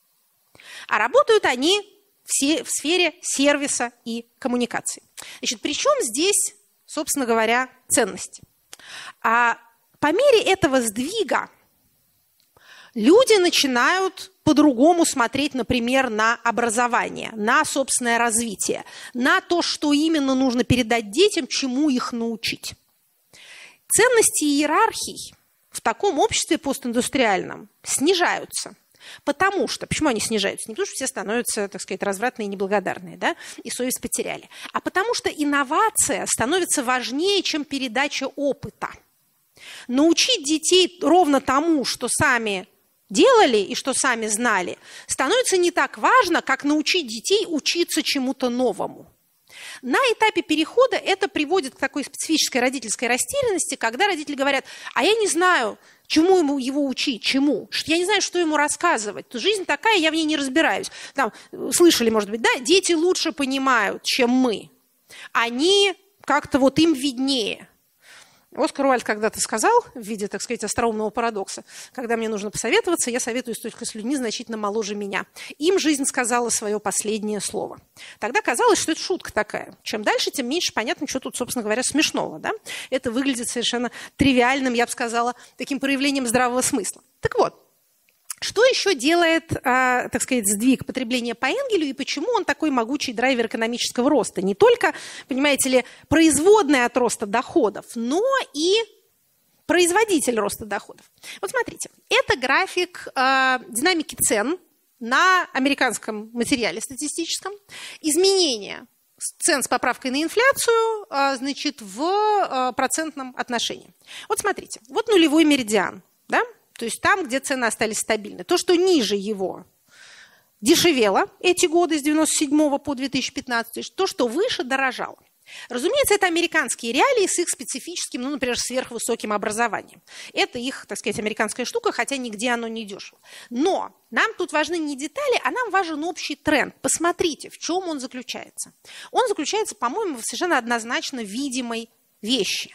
А работают они все в сфере сервиса и коммуникаций. Значит, при чем здесь, собственно говоря, ценности? А по мере этого сдвига люди начинают по-другому смотреть, например, на образование, на собственное развитие, на то, что именно нужно передать детям, чему их научить. Ценности и иерархий в таком обществе постиндустриальном снижаются. Потому что, почему они снижаются? Не потому что все становятся, так сказать, развратные и неблагодарные, да, и совесть потеряли, а потому что инновация становится важнее, чем передача опыта. Научить детей ровно тому, что сами делали и что сами знали, становится не так важно, как научить детей учиться чему-то новому. На этапе перехода это приводит к такой специфической родительской растерянности, когда родители говорят, а я не знаю, чему ему его учить, чему, я не знаю, что ему рассказывать. Жизнь такая, я в ней не разбираюсь. Там, слышали, может быть, да, дети лучше понимают, чем мы. Они как-то вот им виднее. Оскар Уайльд когда-то сказал, в виде, так сказать, остроумного парадокса, когда мне нужно посоветоваться, я советуюсь только с людьми значительно моложе меня. Им жизнь сказала свое последнее слово. Тогда казалось, что это шутка такая. Чем дальше, тем меньше понятно, что тут, собственно говоря, смешного. Да? Это выглядит совершенно тривиальным, я бы сказала, таким проявлением здравого смысла. Так вот, что еще делает, э, так сказать, сдвиг потребления по Энгелю и почему он такой могучий драйвер экономического роста? Не только, понимаете ли, производная от роста доходов, но и производитель роста доходов. Вот смотрите, это график э, динамики цен на американском материале статистическом. Изменения цен с поправкой на инфляцию, э, значит, в э, процентном отношении. Вот смотрите, вот нулевой меридиан, да? То есть там, где цены остались стабильны. То, что ниже его дешевело эти годы с девяносто седьмого по две тысячи пятнадцатый, то, что выше, дорожало. Разумеется, это американские реалии с их специфическим, ну, например, сверхвысоким образованием. Это их, так сказать, американская штука, хотя нигде оно не дешево. Но нам тут важны не детали, а нам важен общий тренд. Посмотрите, в чем он заключается. Он заключается, по-моему, в совершенно однозначно видимой вещи.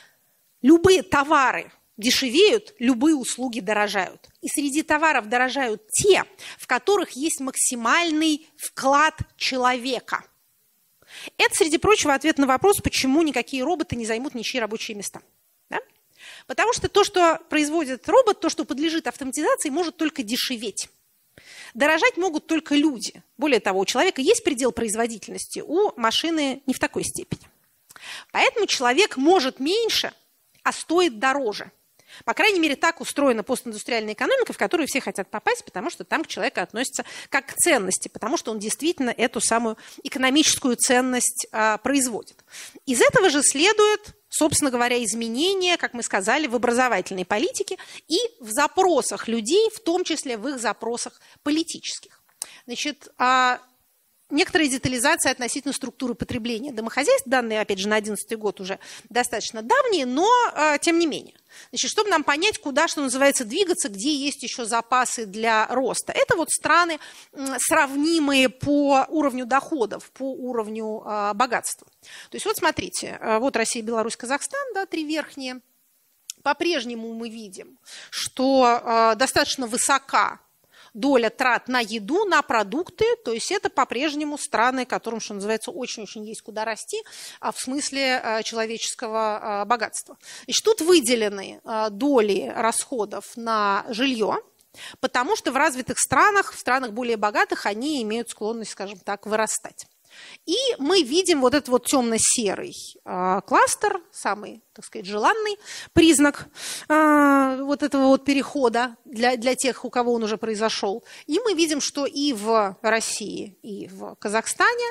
Любые товары дешевеют, любые услуги дорожают. И среди товаров дорожают те, в которых есть максимальный вклад человека. Это, среди прочего, ответ на вопрос, почему никакие роботы не займут ничьи рабочие места. Да? Потому что то, что производит робот, то, что подлежит автоматизации, может только дешеветь. Дорожать могут только люди. Более того, у человека есть предел производительности, у машины не в такой степени. Поэтому человек может меньше, а стоит дороже. По крайней мере, так устроена постиндустриальная экономика, в которую все хотят попасть, потому что там к человеку относятся как к ценности, потому что он действительно эту самую экономическую ценность а, производит. Из этого же следует, собственно говоря, изменения, как мы сказали, в образовательной политике и в запросах людей, в том числе в их запросах политических. Значит, а, некоторая детализация относительно структуры потребления домохозяйств, данные, опять же, на две тысячи одиннадцатый год уже достаточно давние, но а, тем не менее. Значит, чтобы нам понять, куда, что называется, двигаться, где есть еще запасы для роста. Это вот страны, сравнимые по уровню доходов, по уровню а, богатства. То есть вот смотрите, вот Россия, Беларусь, Казахстан, да, три верхние. По-прежнему мы видим, что а, достаточно высока доля трат на еду, на продукты, то есть это по-прежнему страны, которым, что называется, очень-очень есть куда расти, а в смысле человеческого богатства. Значит, тут выделены доли расходов на жилье, потому что в развитых странах, в странах более богатых, они имеют склонность, скажем так, вырастать. И мы видим вот этот вот темно-серый э, кластер, самый, так сказать, желанный признак э, вот этого вот перехода для, для тех, у кого он уже произошел. И мы видим, что и в России, и в Казахстане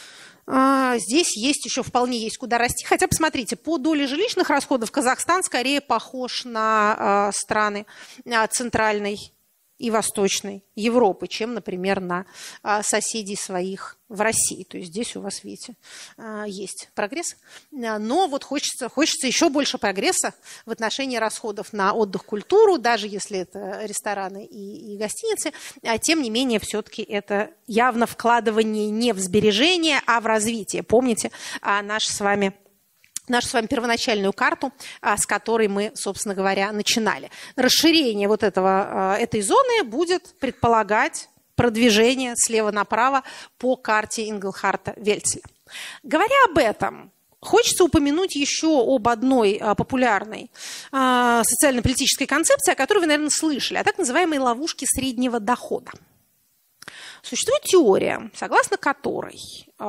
э, здесь есть еще вполне есть куда расти. Хотя, посмотрите, по доле жилищных расходов Казахстан скорее похож на э, страны э, центральной и Восточной Европы, чем, например, на соседей своих в России. То есть здесь у вас, видите, есть прогресс. Но вот хочется, хочется еще больше прогресса в отношении расходов на отдых, культуру, даже если это рестораны и, и гостиницы. А тем не менее, все-таки это явно вкладывание не в сбережение, а в развитие. Помните наш с вами нашу с вами первоначальную карту, с которой мы, собственно говоря, начинали. Расширение вот этого, этой зоны будет предполагать продвижение слева направо по карте Инглхарта-Вельцеля. Говоря об этом, хочется упомянуть еще об одной популярной социально-политической концепции, о которой вы, наверное, слышали, о так называемой ловушке среднего дохода. Существует теория, согласно которой,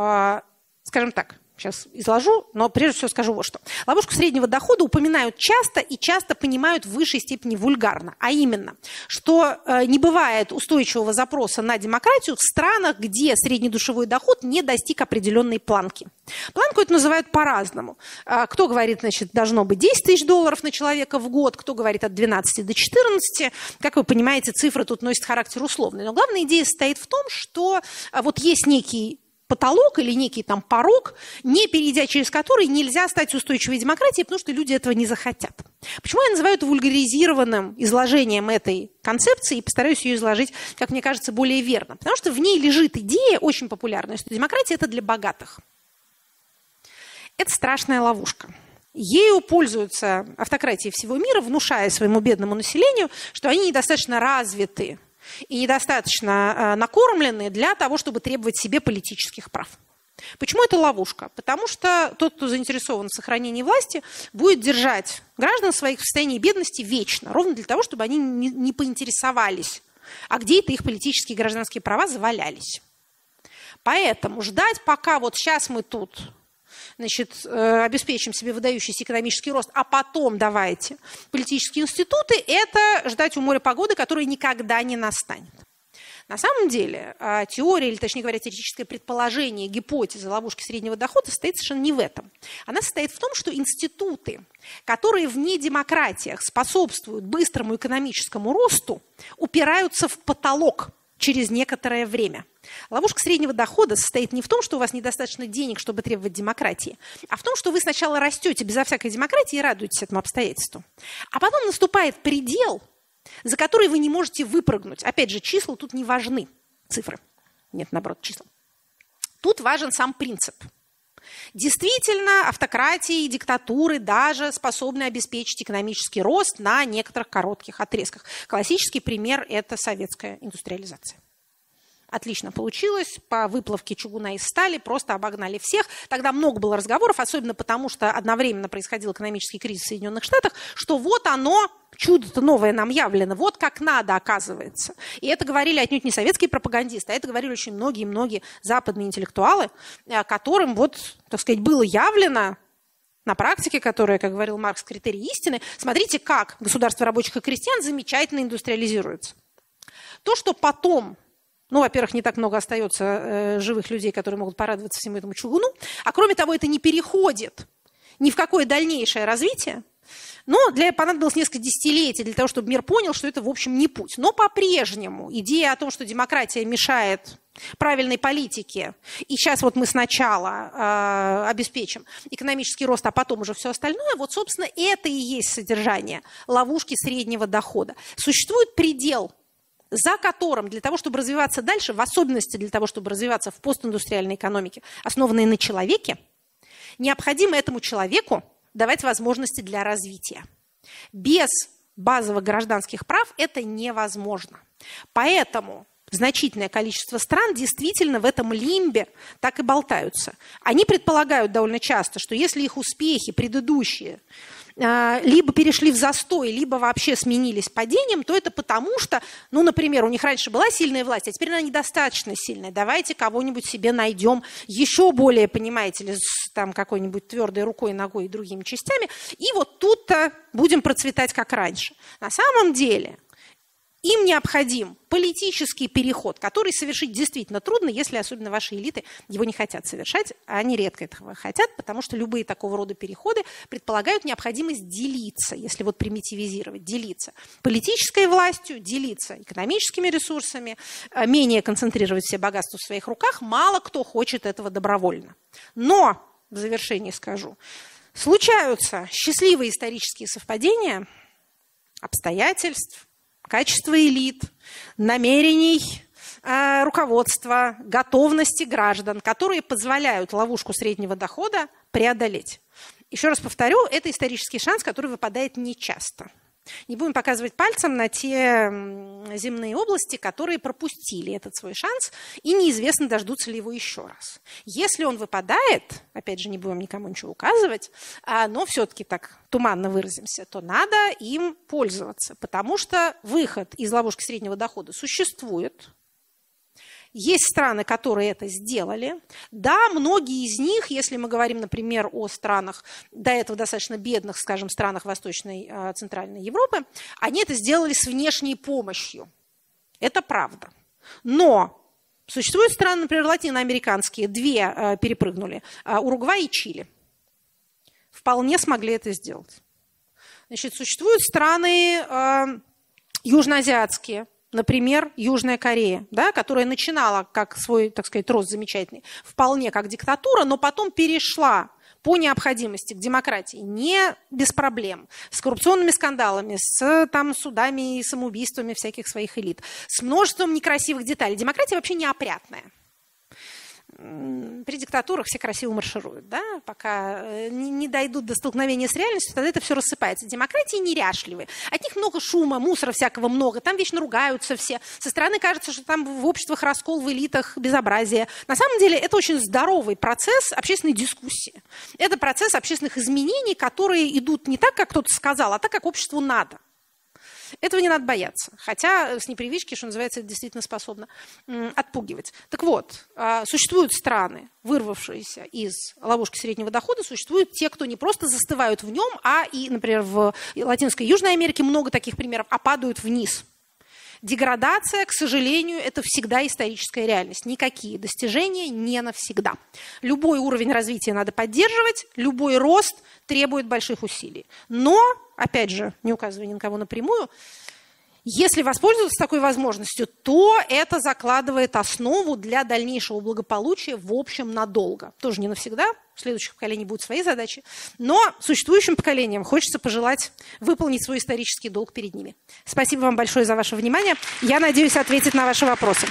скажем так, сейчас изложу, но прежде всего скажу вот что. Ловушку среднего дохода упоминают часто и часто понимают в высшей степени вульгарно. А именно, что не бывает устойчивого запроса на демократию в странах, где среднедушевой доход не достиг определенной планки. Планку это называют по-разному. Кто говорит, значит, должно быть десять тысяч долларов на человека в год, кто говорит от двенадцати до четырнадцати. Как вы понимаете, цифры тут носят характер условный. Но главная идея состоит в том, что вот есть некий потолок или некий там порог, не перейдя через который нельзя стать устойчивой демократией, потому что люди этого не захотят. Почему я называю это вульгаризированным изложением этой концепции и постараюсь ее изложить, как мне кажется, более верно? Потому что в ней лежит идея, очень популярная, что демократия – это для богатых. Это страшная ловушка. Ею пользуются автократии всего мира, внушая своему бедному населению, что они недостаточно развиты и недостаточно накормлены для того, чтобы требовать себе политических прав. Почему это ловушка? Потому что тот, кто заинтересован в сохранении власти, будет держать граждан своих в состоянии бедности вечно, ровно для того, чтобы они не поинтересовались, а где это их политические и гражданские права завалялись. Поэтому ждать, пока вот сейчас мы тут, значит, обеспечим себе выдающийся экономический рост, а потом давайте политические институты, это ждать у моря погоды, которая никогда не настанет. На самом деле теория, или точнее говоря, теоретическое предположение, гипотеза ловушки среднего дохода состоит совершенно не в этом. Она состоит в том, что институты, которые в недемократиях способствуют быстрому экономическому росту, упираются в потолок через некоторое время. Ловушка среднего дохода состоит не в том, что у вас недостаточно денег, чтобы требовать демократии, а в том, что вы сначала растете безо всякой демократии и радуетесь этому обстоятельству. А потом наступает предел, за который вы не можете выпрыгнуть. Опять же, числа тут не важны. Цифры. Нет, наоборот, числа. Тут важен сам принцип. Действительно, автократии и диктатуры даже способны обеспечить экономический рост на некоторых коротких отрезках. Классический пример – это советская индустриализация. Отлично получилось, по выплавке чугуна из стали просто обогнали всех. Тогда много было разговоров, особенно потому, что одновременно происходил экономический кризис в Соединенных Штатах, что вот оно, чудо-то новое нам явлено, вот как надо, оказывается. И это говорили отнюдь не советские пропагандисты, а это говорили очень многие-многие западные интеллектуалы, которым, вот, так сказать, было явлено на практике, которая, как говорил Маркс, критерий истины. Смотрите, как государство рабочих и крестьян замечательно индустриализируется. То, что потом... Ну, во-первых, не так много остается э, живых людей, которые могут порадоваться всему этому чугуну. А кроме того, это не переходит ни в какое дальнейшее развитие. Но для, понадобилось несколько десятилетий для того, чтобы мир понял, что это, в общем, не путь. Но по-прежнему идея о том, что демократия мешает правильной политике, и сейчас вот мы сначала э, обеспечим экономический рост, а потом уже все остальное, вот, собственно, это и есть содержание ловушки среднего дохода. Существует предел, за которым для того, чтобы развиваться дальше, в особенности для того, чтобы развиваться в постиндустриальной экономике, основанной на человеке, необходимо этому человеку давать возможности для развития. Без базовых гражданских прав это невозможно. Поэтому значительное количество стран действительно в этом лимбе так и болтаются. Они предполагают довольно часто, что если их успехи предыдущие либо перешли в застой, либо вообще сменились падением, то это потому что, ну, например, у них раньше была сильная власть, а теперь она недостаточно сильная. Давайте кого-нибудь себе найдем еще более, понимаете ли, с там какой-нибудь твердой рукой, ногой и другими частями, и вот тут-то будем процветать как раньше. На самом деле им необходим политический переход, который совершить действительно трудно, если особенно ваши элиты его не хотят совершать, а они редко этого хотят, потому что любые такого рода переходы предполагают необходимость делиться, если вот примитивизировать, делиться политической властью, делиться экономическими ресурсами, менее концентрировать все богатства в своих руках. Мало кто хочет этого добровольно. Но, в завершении скажу, случаются счастливые исторические совпадения обстоятельств, качество элит, намерений э, руководства, готовности граждан, которые позволяют ловушку среднего дохода преодолеть. Еще раз повторю, это исторический шанс, который выпадает нечасто. Не будем показывать пальцем на те земные области, которые пропустили этот свой шанс, и неизвестно, дождутся ли его еще раз. Если он выпадает, опять же, не будем никому ничего указывать, но все-таки так туманно выразимся, то надо им пользоваться, потому что выход из ловушки среднего дохода существует. Есть страны, которые это сделали. Да, многие из них, если мы говорим, например, о странах, до этого достаточно бедных, скажем, странах Восточной, Центральной Европы, они это сделали с внешней помощью. Это правда. Но существуют страны, например, латиноамериканские, две перепрыгнули, Уругвай и Чили. Вполне смогли это сделать. Значит, существуют страны э, южноазиатские, например, Южная Корея, да, которая начинала как свой, так сказать, рост замечательный, вполне как диктатура, но потом перешла по необходимости к демократии не без проблем, с коррупционными скандалами, с там, судами и самоубийствами всяких своих элит, с множеством некрасивых деталей. Демократия вообще неопрятная. При диктатурах все красиво маршируют, да? Пока не дойдут до столкновения с реальностью, тогда это все рассыпается. Демократии неряшливые. От них много шума, мусора всякого много. Там вечно ругаются все. Со стороны кажется, что там в обществах раскол, в элитах безобразие. На самом деле это очень здоровый процесс общественной дискуссии. Это процесс общественных изменений, которые идут не так, как кто-то сказал, а так, как обществу надо. Этого не надо бояться. Хотя с непривычки, что называется, это действительно способно отпугивать. Так вот, существуют страны, вырвавшиеся из ловушки среднего дохода, существуют те, кто не просто застывают в нем, а и, например, в Латинской и Южной Америке много таких примеров, а падают вниз. Деградация, к сожалению, это всегда историческая реальность. Никакие достижения не навсегда. Любой уровень развития надо поддерживать, любой рост требует больших усилий. Но, опять же, не указывая ни на кого напрямую, если воспользоваться такой возможностью, то это закладывает основу для дальнейшего благополучия в общем надолго. Тоже не навсегда, у следующих поколений будут свои задачи, но существующим поколениям хочется пожелать выполнить свой исторический долг перед ними. Спасибо вам большое за ваше внимание. Я надеюсь ответить на ваши вопросы.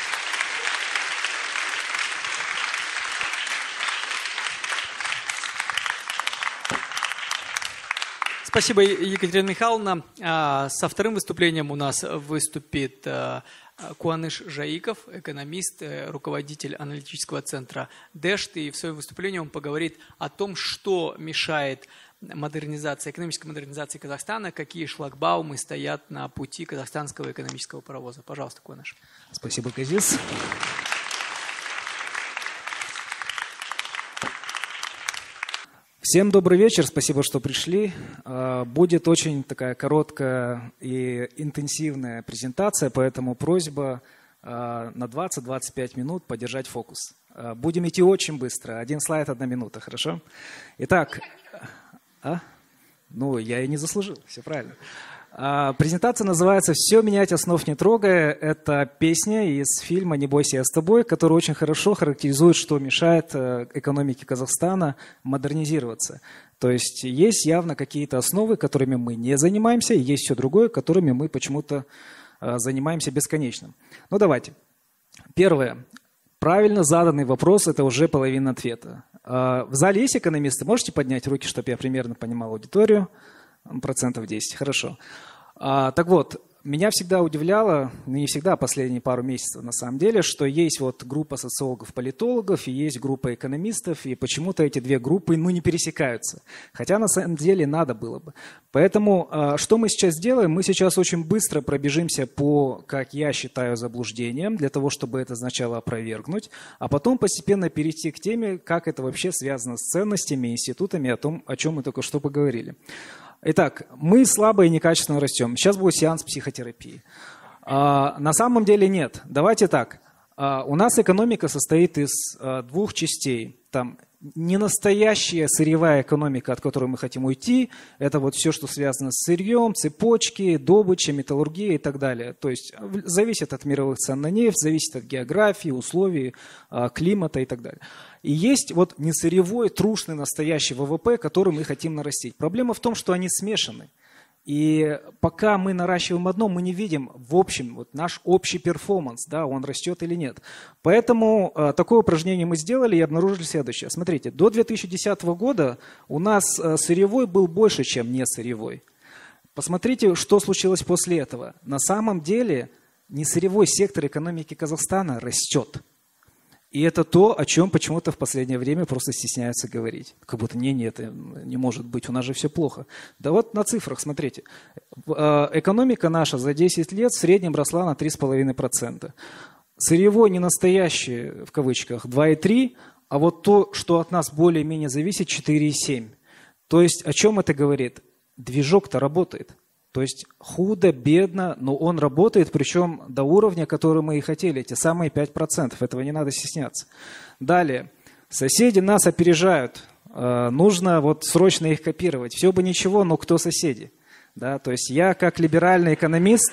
Спасибо, Екатерина Михайловна. Со вторым выступлением у нас выступит Куаныш Жаиков, экономист, руководитель аналитического центра ДЭШТ. И в своем выступлении он поговорит о том, что мешает модернизации, экономической модернизации Казахстана, какие шлагбаумы стоят на пути казахстанского экономического паровоза. Пожалуйста, Куаныш. Спасибо, Казис. Всем добрый вечер, спасибо, что пришли. Будет очень такая короткая и интенсивная презентация, поэтому просьба на двадцать-двадцать пять минут подержать фокус. Будем идти очень быстро, один слайд, одна минута, хорошо? Итак, а? Ну, я и не заслужил, все правильно. Презентация называется «Все менять, основ не трогая». Это песня из фильма «Не бойся, я с тобой», которая очень хорошо характеризует, что мешает экономике Казахстана модернизироваться. То есть есть явно какие-то основы, которыми мы не занимаемся, и есть все другое, которыми мы почему-то занимаемся бесконечно. Ну давайте. Первое. Правильно заданный вопрос – это уже половина ответа. В зале есть экономисты? Можете поднять руки, чтобы я примерно понимал аудиторию? Процентов десять, хорошо. А, так вот, меня всегда удивляло, не всегда, а последние пару месяцев на самом деле, что есть вот группа социологов-политологов и есть группа экономистов, и почему-то эти две группы ну, не пересекаются. Хотя на самом деле надо было бы. Поэтому а, что мы сейчас делаем? Мы сейчас очень быстро пробежимся по, как я считаю, заблуждениям, для того, чтобы это сначала опровергнуть, а потом постепенно перейти к теме, как это вообще связано с ценностями, институтами, о том, о чем мы только что поговорили. Итак, мы слабо и некачественно растем. Сейчас будет сеанс психотерапии. А, на самом деле нет. Давайте так. А, у нас экономика состоит из а, двух частей. Там не настоящая сырьевая экономика, от которой мы хотим уйти. Это вот все, что связано с сырьем, цепочки, добыча, металлургия и так далее. То есть зависит от мировых цен на нефть, зависит от географии, условий, а, климата и так далее. И есть вот несырьевой, трушный, настоящий ВВП, который мы хотим нарастить. Проблема в том, что они смешаны. И пока мы наращиваем одно, мы не видим в общем вот наш общий перформанс, да, он растет или нет. Поэтому э, такое упражнение мы сделали и обнаружили следующее. Смотрите, до две тысячи десятого года у нас э, сырьевой был больше, чем не сырьевой. Посмотрите, что случилось после этого. На самом деле несырьевой сектор экономики Казахстана растет. И это то, о чем почему-то в последнее время просто стесняются говорить. Как будто не, нет, не может быть, у нас же все плохо. Да вот на цифрах, смотрите. Экономика наша за десять лет в среднем росла на три с половиной процента. Сырьевой не настоящий, в кавычках, два и три процента, а вот то, что от нас более-менее зависит, четыре и семь процента. То есть о чем это говорит? Движок-то работает. То есть худо, бедно, но он работает, причем до уровня, который мы и хотели, те самые пять процентов. Этого не надо стесняться. Далее. Соседи нас опережают. Э, нужно вот срочно их копировать. Все бы ничего, но кто соседи? Да? То есть я, как либеральный экономист,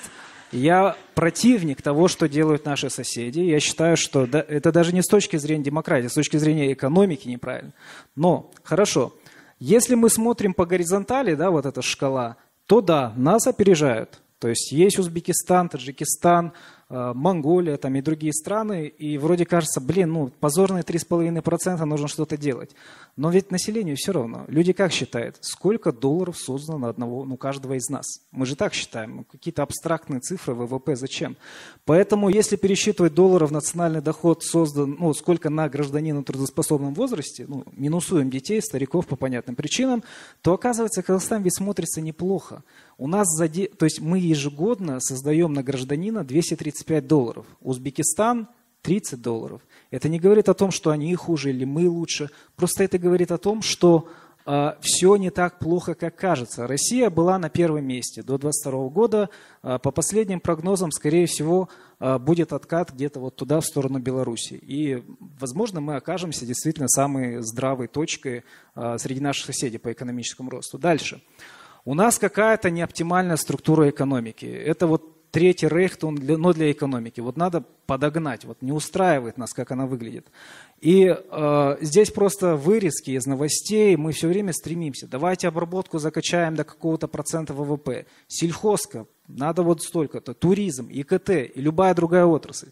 я противник того, что делают наши соседи. Я считаю, что да, это даже не с точки зрения демократии, с точки зрения экономики неправильно. Но, хорошо, если мы смотрим по горизонтали, да, вот эта шкала, то да, нас опережают. То есть есть Узбекистан, Таджикистан, Монголия там и другие страны, и вроде кажется, блин, ну позорные три с половиной процента нужно что-то делать. Но ведь населению все равно. Люди как считают? Сколько долларов создано на одного, ну, каждого из нас? Мы же так считаем. Ну, какие-то абстрактные цифры, ВВП, зачем? Поэтому, если пересчитывать долларов национальный доход создан, ну, сколько на гражданина в трудоспособном возрасте, ну, минусуем детей, стариков по понятным причинам, то оказывается, Казахстан ведь смотрится неплохо. У нас, заде... то есть мы ежегодно создаем на гражданина двести тридцать пять долларов. Узбекистан тридцать долларов. Это не говорит о том, что они хуже или мы лучше. Просто это говорит о том, что э, все не так плохо, как кажется. Россия была на первом месте до двадцать второго года. Э, по последним прогнозам, скорее всего, э, будет откат где-то вот туда, в сторону Беларуси. И, возможно, мы окажемся действительно самой здравой точкой э, среди наших соседей по экономическому росту. Дальше. У нас какая-то неоптимальная структура экономики. Это вот Третий рейх, но для экономики. Вот надо подогнать, вот не устраивает нас, как она выглядит. И э, здесь просто вырезки из новостей, мы все время стремимся. Давайте обработку закачаем до какого-то процента ВВП. Сельхозка, надо вот столько-то. Туризм, ИКТ и любая другая отрасль.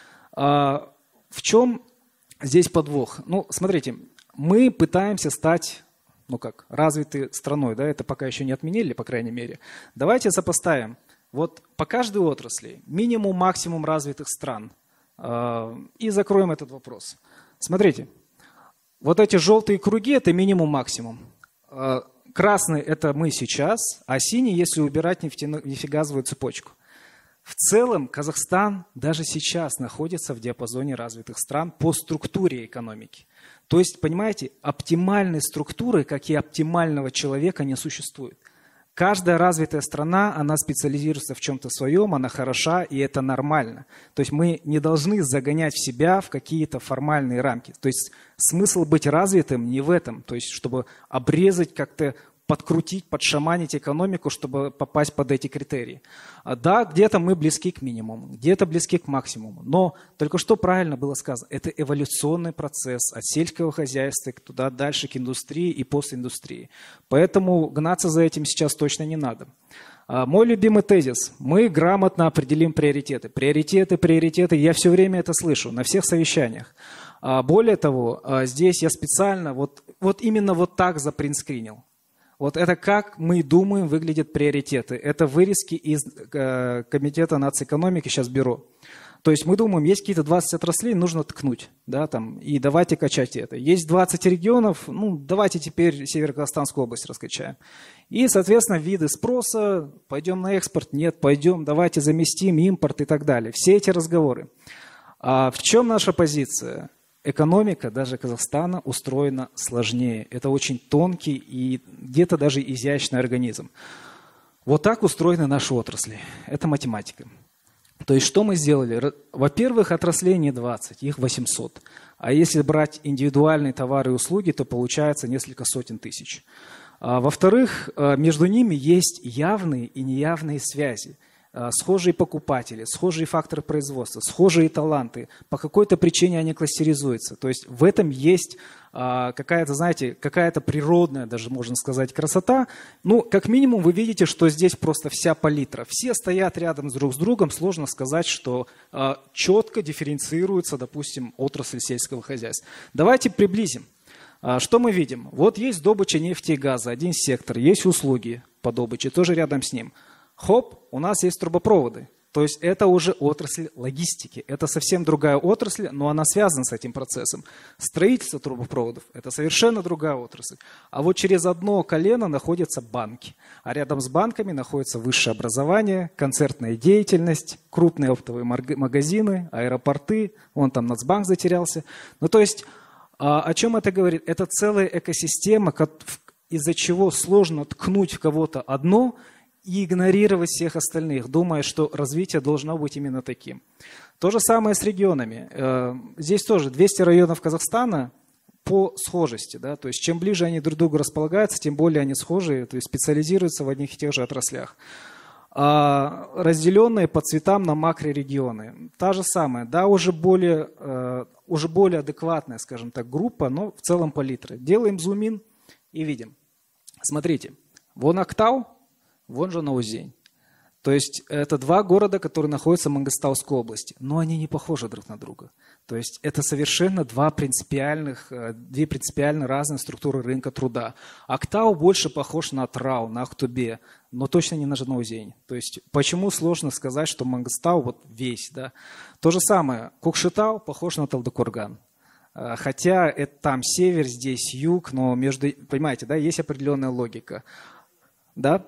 Э, в чем здесь подвох? Ну, смотрите, мы пытаемся стать ну как, развитой страной, да, это пока еще не отменили, по крайней мере. Давайте сопоставим. Вот по каждой отрасли минимум, максимум развитых стран. И закроем этот вопрос. Смотрите, вот эти желтые круги – это минимум, максимум. Красный – это мы сейчас, а синий, если убирать нефтегазовую цепочку. В целом Казахстан даже сейчас находится в диапазоне развитых стран по структуре экономики. То есть, понимаете, оптимальной структуры, как и оптимального человека, не существует. Каждая развитая страна, она специализируется в чем-то своем, она хороша, и это нормально. То есть мы не должны загонять в себя в какие-то формальные рамки. То есть смысл быть развитым не в этом, то есть чтобы обрезать как-то, подкрутить, подшаманить экономику, чтобы попасть под эти критерии. Да, где-то мы близки к минимуму, где-то близки к максимуму. Но только что правильно было сказано, это эволюционный процесс от сельского хозяйства туда дальше к индустрии и постиндустрии. Поэтому гнаться за этим сейчас точно не надо. Мой любимый тезис. Мы грамотно определим приоритеты. Приоритеты, приоритеты. Я все время это слышу на всех совещаниях. Более того, здесь я специально вот, вот именно вот так запринтскринил. Вот это как мы думаем выглядят приоритеты. Это вырезки из э, Комитета нацэкономики, сейчас бюро. То есть мы думаем, есть какие-то двадцать отраслей, нужно ткнуть, да, там, и давайте качать это. Есть двадцать регионов, ну давайте теперь Северо-Казахстанскую область раскачаем. И, соответственно, виды спроса, пойдем на экспорт, нет, пойдем, давайте заместим импорт и так далее. Все эти разговоры. А в чем наша позиция? Экономика даже Казахстана устроена сложнее. Это очень тонкий и где-то даже изящный организм. Вот так устроены наши отрасли. Это математика. То есть что мы сделали? Во-первых, отраслей не двадцать, их восемьсот. А если брать индивидуальные товары и услуги, то получается несколько сотен тысяч. А во-вторых, между ними есть явные и неявные связи. Схожие покупатели, схожие факторы производства, схожие таланты. По какой-то причине они кластеризуются. То есть в этом есть какая-то, знаете, какая-то природная, даже можно сказать, красота. Ну, как минимум вы видите, что здесь просто вся палитра. Все стоят рядом друг с другом. Сложно сказать, что четко дифференцируется, допустим, отрасль сельского хозяйства. Давайте приблизим. Что мы видим? Вот есть добыча нефти и газа, один сектор. Есть услуги по добыче, тоже рядом с ним. Хоп, у нас есть трубопроводы. То есть это уже отрасль логистики. Это совсем другая отрасль, но она связана с этим процессом. Строительство трубопроводов – это совершенно другая отрасль. А вот через одно колено находятся банки. А рядом с банками находится высшее образование, концертная деятельность, крупные оптовые магазины, аэропорты. Вон там Нацбанк затерялся. Ну то есть о чем это говорит? Это целая экосистема, из-за чего сложно ткнуть в кого-то одно – и игнорировать всех остальных, думая, что развитие должно быть именно таким. То же самое с регионами. Здесь тоже двести районов Казахстана по схожести. Да? То есть чем ближе они друг к другу располагаются, тем более они схожи, то есть специализируются в одних и тех же отраслях. А разделенные по цветам на макрорегионы. Та же самая, да, уже более, уже более адекватная, скажем так, группа, но в целом палитра. Делаем зум-ин и видим. Смотрите, вон Актау, вон же Наузень. То есть это два города, которые находятся в Мангостауской области, но они не похожи друг на друга. То есть это совершенно два принципиальных, две принципиально разные структуры рынка труда. Актау больше похож на Атрау, на Актубе, но точно не на Наузень. То есть почему сложно сказать, что Мангостау вот весь, да? То же самое, Кокшетау похож на Талдыкурган. Хотя это там север, здесь юг, но между, понимаете, да, есть определенная логика. Да?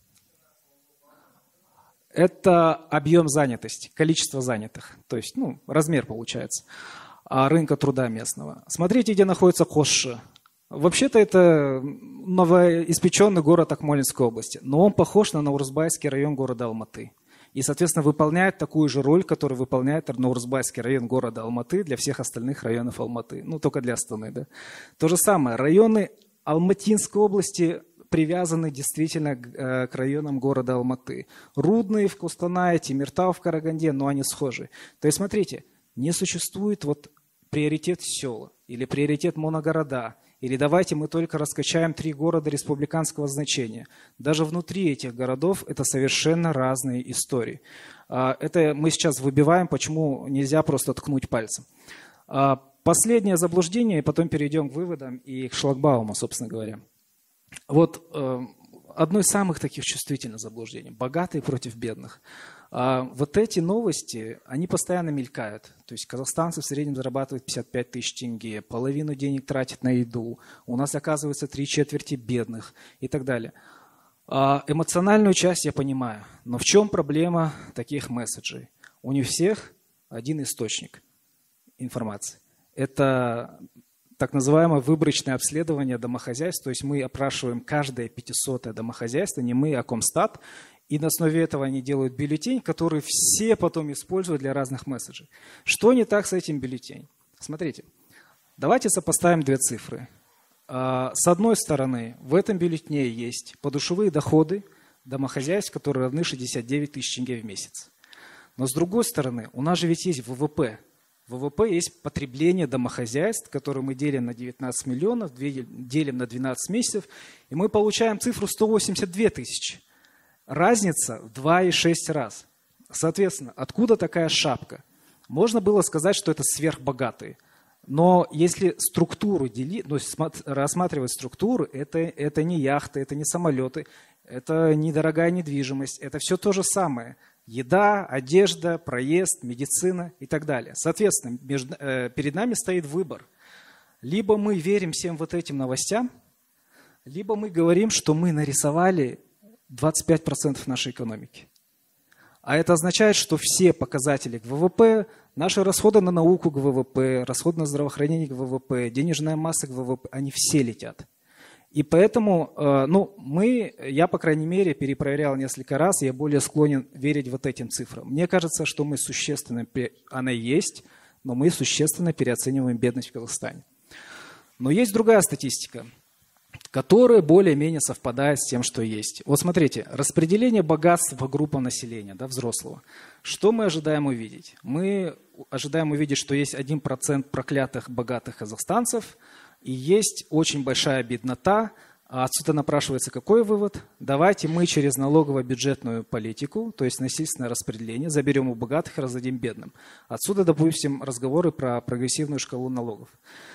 Это объем занятости, количество занятых, то есть ну, размер получается рынка труда местного. Смотрите, где находится Косши. Вообще-то это новоиспеченный город Акмолинской области, но он похож на Наурызбайский район города Алматы. И, соответственно, выполняет такую же роль, которую выполняет Наурызбайский район города Алматы для всех остальных районов Алматы. Ну, только для Астаны. Да? То же самое. Районы Алматинской области привязаны действительно к районам города Алматы. Рудный в Кустанае, Темиртау в Караганде, но они схожи. То есть, смотрите, не существует вот приоритет села или приоритет моногорода, или давайте мы только раскачаем три города республиканского значения. Даже внутри этих городов это совершенно разные истории. Это мы сейчас выбиваем, почему нельзя просто ткнуть пальцем. Последнее заблуждение, и потом перейдем к выводам и к шлагбауму, собственно говоря. Вот э, одно из самых таких чувствительных заблуждений – богатые против бедных. А вот эти новости, они постоянно мелькают. То есть казахстанцы в среднем зарабатывают пятьдесят пять тысяч тенге, половину денег тратят на еду, у нас оказывается три четверти бедных и так далее. А эмоциональную часть я понимаю, но в чем проблема таких месседжей? У них всех один источник информации. Это так называемое выборочное обследование домохозяйств, то есть мы опрашиваем каждое пятисотое домохозяйство, не мы, а Комстат, и на основе этого они делают бюллетень, который все потом используют для разных месседжей. Что не так с этим бюллетенем? Смотрите, давайте сопоставим две цифры. С одной стороны, в этом бюллетене есть подушевые доходы домохозяйств, которые равны шестьдесят девять тысяч тенге в месяц. Но с другой стороны, у нас же ведь есть вэ вэ пэ. вэ вэ пэ есть потребление домохозяйств, которое мы делим на девятнадцать миллионов, делим на двенадцать месяцев, и мы получаем цифру сто восемьдесят две тысячи. Разница в два и шесть раз. Соответственно, откуда такая шапка? Можно было сказать, что это сверхбогатые. Но если структуру делить, ну, рассматривать структуру, это, это не яхты, это не самолеты, это недорогая недвижимость, это все то же самое. Еда, одежда, проезд, медицина и так далее. Соответственно, между, э, перед нами стоит выбор. Либо мы верим всем вот этим новостям, либо мы говорим, что мы нарисовали двадцать пять процентов нашей экономики. А это означает, что все показатели к вэ вэ пэ, наши расходы на науку к вэ вэ пэ, расходы на здравоохранение к вэ вэ пэ, денежная масса к вэ вэ пэ, они все летят. И поэтому, ну, мы, я, по крайней мере, перепроверял несколько раз, я более склонен верить вот этим цифрам. Мне кажется, что мы существенно, она есть, но мы существенно переоцениваем бедность в Казахстане. Но есть другая статистика, которая более-менее совпадает с тем, что есть. Вот смотрите, распределение богатств по группам населения, да, взрослого. Что мы ожидаем увидеть? Мы ожидаем увидеть, что есть один процент проклятых богатых казахстанцев, и есть очень большая беднота. Отсюда напрашивается какой вывод? Давайте мы через налогово-бюджетную политику, то есть насильственное распределение, заберем у богатых и раздадим бедным. Отсюда, допустим, разговоры про прогрессивную шкалу налогов.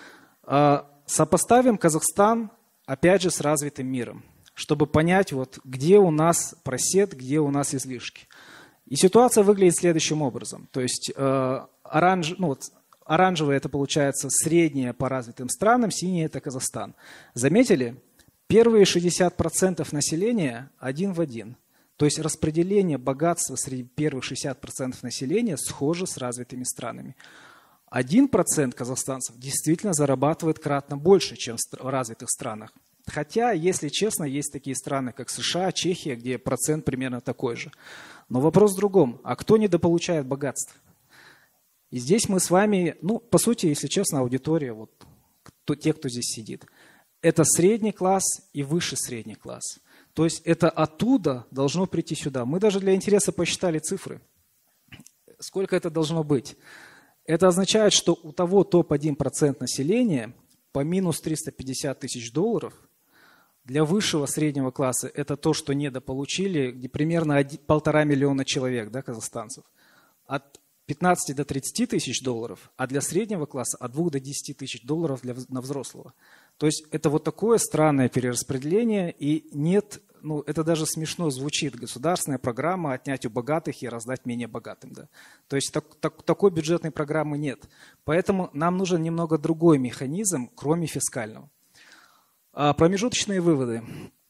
Сопоставим Казахстан, опять же, с развитым миром, чтобы понять, вот, где у нас просед, где у нас излишки. И ситуация выглядит следующим образом. То есть э, оранж, ну, вот, оранжевое – это, получается, среднее по развитым странам, синее – это Казахстан. Заметили? Первые шестьдесят процентов населения один в один. То есть распределение богатства среди первых шестидесяти процентов населения схоже с развитыми странами. Один процент казахстанцев действительно зарабатывает кратно больше, чем в развитых странах. Хотя, если честно, есть такие страны, как США, Чехия, где процент примерно такой же. Но вопрос в другом. А кто недополучает богатство? И здесь мы с вами, ну, по сути, если честно, аудитория, вот, кто, те, кто здесь сидит, это средний класс и выше средний класс. То есть это оттуда должно прийти сюда. Мы даже для интереса посчитали цифры. Сколько это должно быть? Это означает, что у того топ один процент населения по минус триста пятьдесят тысяч долларов, для высшего среднего класса это то, что недополучили, где примерно полтора миллиона человек, да, казахстанцев, от пятнадцати до тридцати тысяч долларов, а для среднего класса от двух до десяти тысяч долларов для, на взрослого. То есть это вот такое странное перераспределение, и нет, ну это даже смешно звучит, государственная программа отнять у богатых и раздать менее богатым. Да? То есть так, так, такой бюджетной программы нет. Поэтому нам нужен немного другой механизм, кроме фискального. А промежуточные выводы.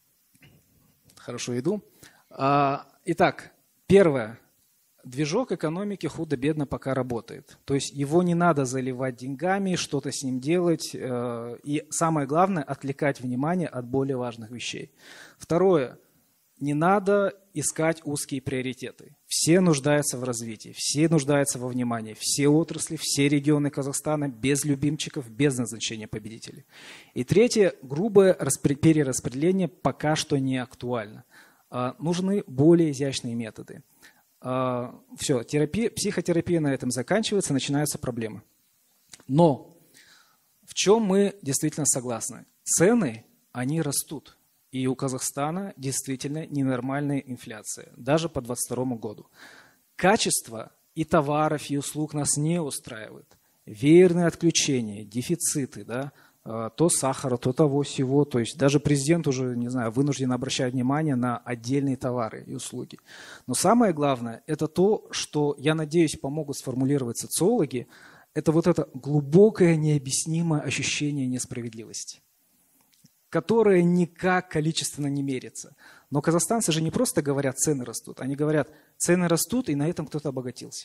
Хорошо, иду. А, итак, первое. Движок экономики худо-бедно пока работает. То есть его не надо заливать деньгами, что-то с ним делать. Э, и самое главное, отвлекать внимание от более важных вещей. Второе. Не надо искать узкие приоритеты. Все нуждаются в развитии, все нуждаются во внимании. Все отрасли, все регионы Казахстана без любимчиков, без назначения победителей. И третье. Грубое перераспределение пока что не актуально. Э, нужны более изящные методы. Uh, все, терапия, психотерапия на этом заканчивается, начинаются проблемы. Но в чем мы действительно согласны? Цены, они растут. И у Казахстана действительно ненормальная инфляция, даже по двадцать второму году. Качество и товаров, и услуг нас не устраивает. Веерные отключения, дефициты, да? то сахара, то того всего. То есть даже президент уже, не знаю, вынужден обращать внимание на отдельные товары и услуги. Но самое главное, это то, что, я надеюсь, помогут сформулировать социологи, это вот это глубокое, необъяснимое ощущение несправедливости, которое никак количественно не мерится. Но казахстанцы же не просто говорят, цены растут, они говорят, цены растут, и на этом кто-то обогатился.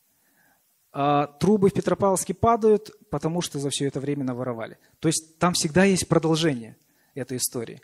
А трубы в Петропавловске падают, потому что за все это время наворовали. То есть там всегда есть продолжение этой истории.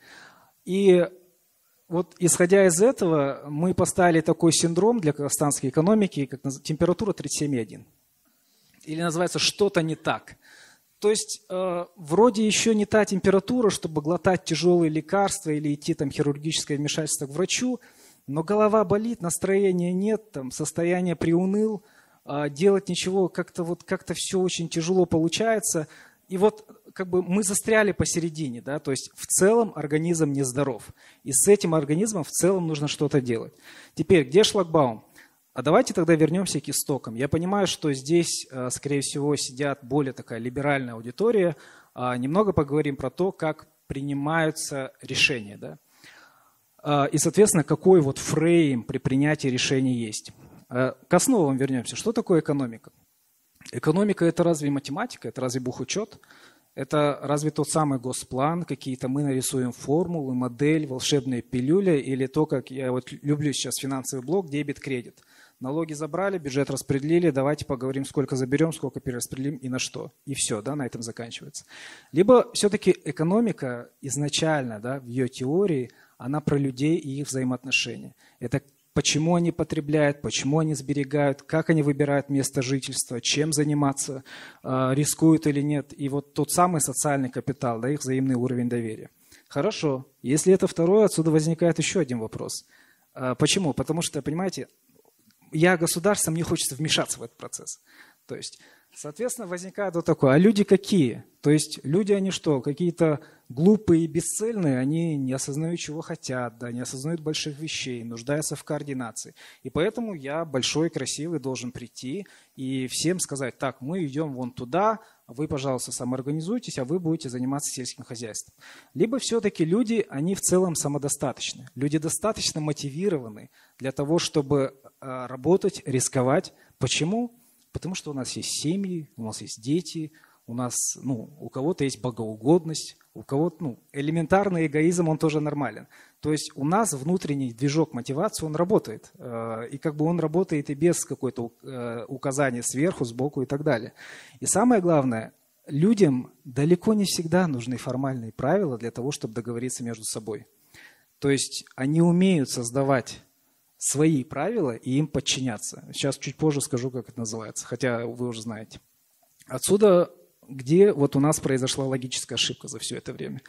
И вот исходя из этого, мы поставили такой синдром для казахстанской экономики, как температура тридцать семь и один. Или называется «что-то не так». То есть э, вроде еще не та температура, чтобы глотать тяжелые лекарства или идти там хирургическое вмешательство к врачу, но голова болит, настроения нет, там, состояние приуныл, э, делать ничего, как-то вот как-то все очень тяжело получается. И вот как бы мы застряли посередине, да, то есть в целом организм нездоров. И с этим организмом в целом нужно что-то делать. Теперь, где шлагбаум? А давайте тогда вернемся к истокам. Я понимаю, что здесь, скорее всего, сидят более такая либеральная аудитория. Немного поговорим про то, как принимаются решения. Да? И, соответственно, какой вот фрейм при принятии решений есть. К основам вернемся. Что такое экономика? Экономика – это разве математика, это разве бухучет? Это разве тот самый госплан, какие-то мы нарисуем формулы, модель, волшебные пилюли, или то, как я вот люблю сейчас финансовый блок, дебет-кредит. Налоги забрали, бюджет распределили, давайте поговорим, сколько заберем, сколько перераспределим и на что. И все, да, на этом заканчивается. Либо все-таки экономика изначально, да, в ее теории, она про людей и их взаимоотношения. Это почему они потребляют, почему они сберегают, как они выбирают место жительства, чем заниматься, рискуют или нет. И вот тот самый социальный капитал, да, их взаимный уровень доверия. Хорошо. Если это второе, отсюда возникает еще один вопрос. Почему? Потому что, понимаете, я государством, мне хочется вмешаться в этот процесс. То есть, соответственно, возникает вот такое. А люди какие? То есть люди, они что, какие-то глупые и бесцельные, они не осознают, чего хотят, да, не осознают больших вещей, нуждаются в координации. И поэтому я большой, красивый должен прийти и всем сказать, так, мы идем вон туда, вы, пожалуйста, самоорганизуйтесь, а вы будете заниматься сельским хозяйством. Либо все-таки люди, они в целом самодостаточны. Люди достаточно мотивированы для того, чтобы работать, рисковать. Почему? Потому что у нас есть семьи, у нас есть дети, у нас, ну, у кого-то есть богоугодность, у кого-то, ну, элементарный эгоизм, он тоже нормален. То есть у нас внутренний движок мотивации, он работает. И как бы он работает и без какой-то указания сверху, сбоку и так далее. И самое главное, людям далеко не всегда нужны формальные правила для того, чтобы договориться между собой. То есть они умеют создавать свои правила и им подчиняться. Сейчас чуть позже скажу, как это называется, хотя вы уже знаете. Отсюда, где вот у нас произошла логическая ошибка за все это время.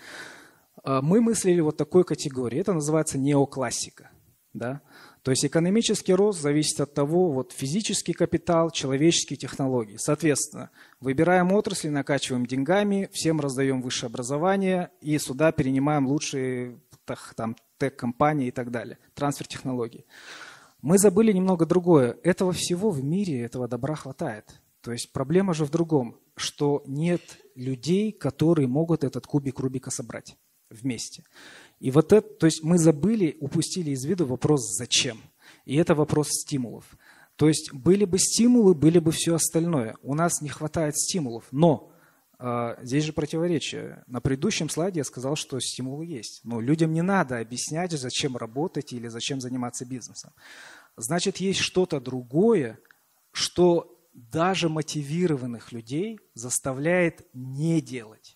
Мы мыслили вот такой категории. Это называется неоклассика. Да? То есть экономический рост зависит от того, вот физический капитал, человеческие технологии. Соответственно, выбираем отрасли, накачиваем деньгами, всем раздаем высшее образование и сюда перенимаем лучшие там, тех-компании и так далее, трансфер технологий. Мы забыли немного другое. Этого всего в мире, этого добра хватает. То есть проблема же в другом, что нет людей, которые могут этот кубик Рубика собрать вместе. И вот это, то есть мы забыли, упустили из виду вопрос «зачем?». И это вопрос стимулов. То есть были бы стимулы, были бы все остальное. У нас не хватает стимулов, но здесь же противоречие. На предыдущем слайде я сказал, что стимулы есть. Но людям не надо объяснять, зачем работать или зачем заниматься бизнесом. Значит, есть что-то другое, что даже мотивированных людей заставляет не делать,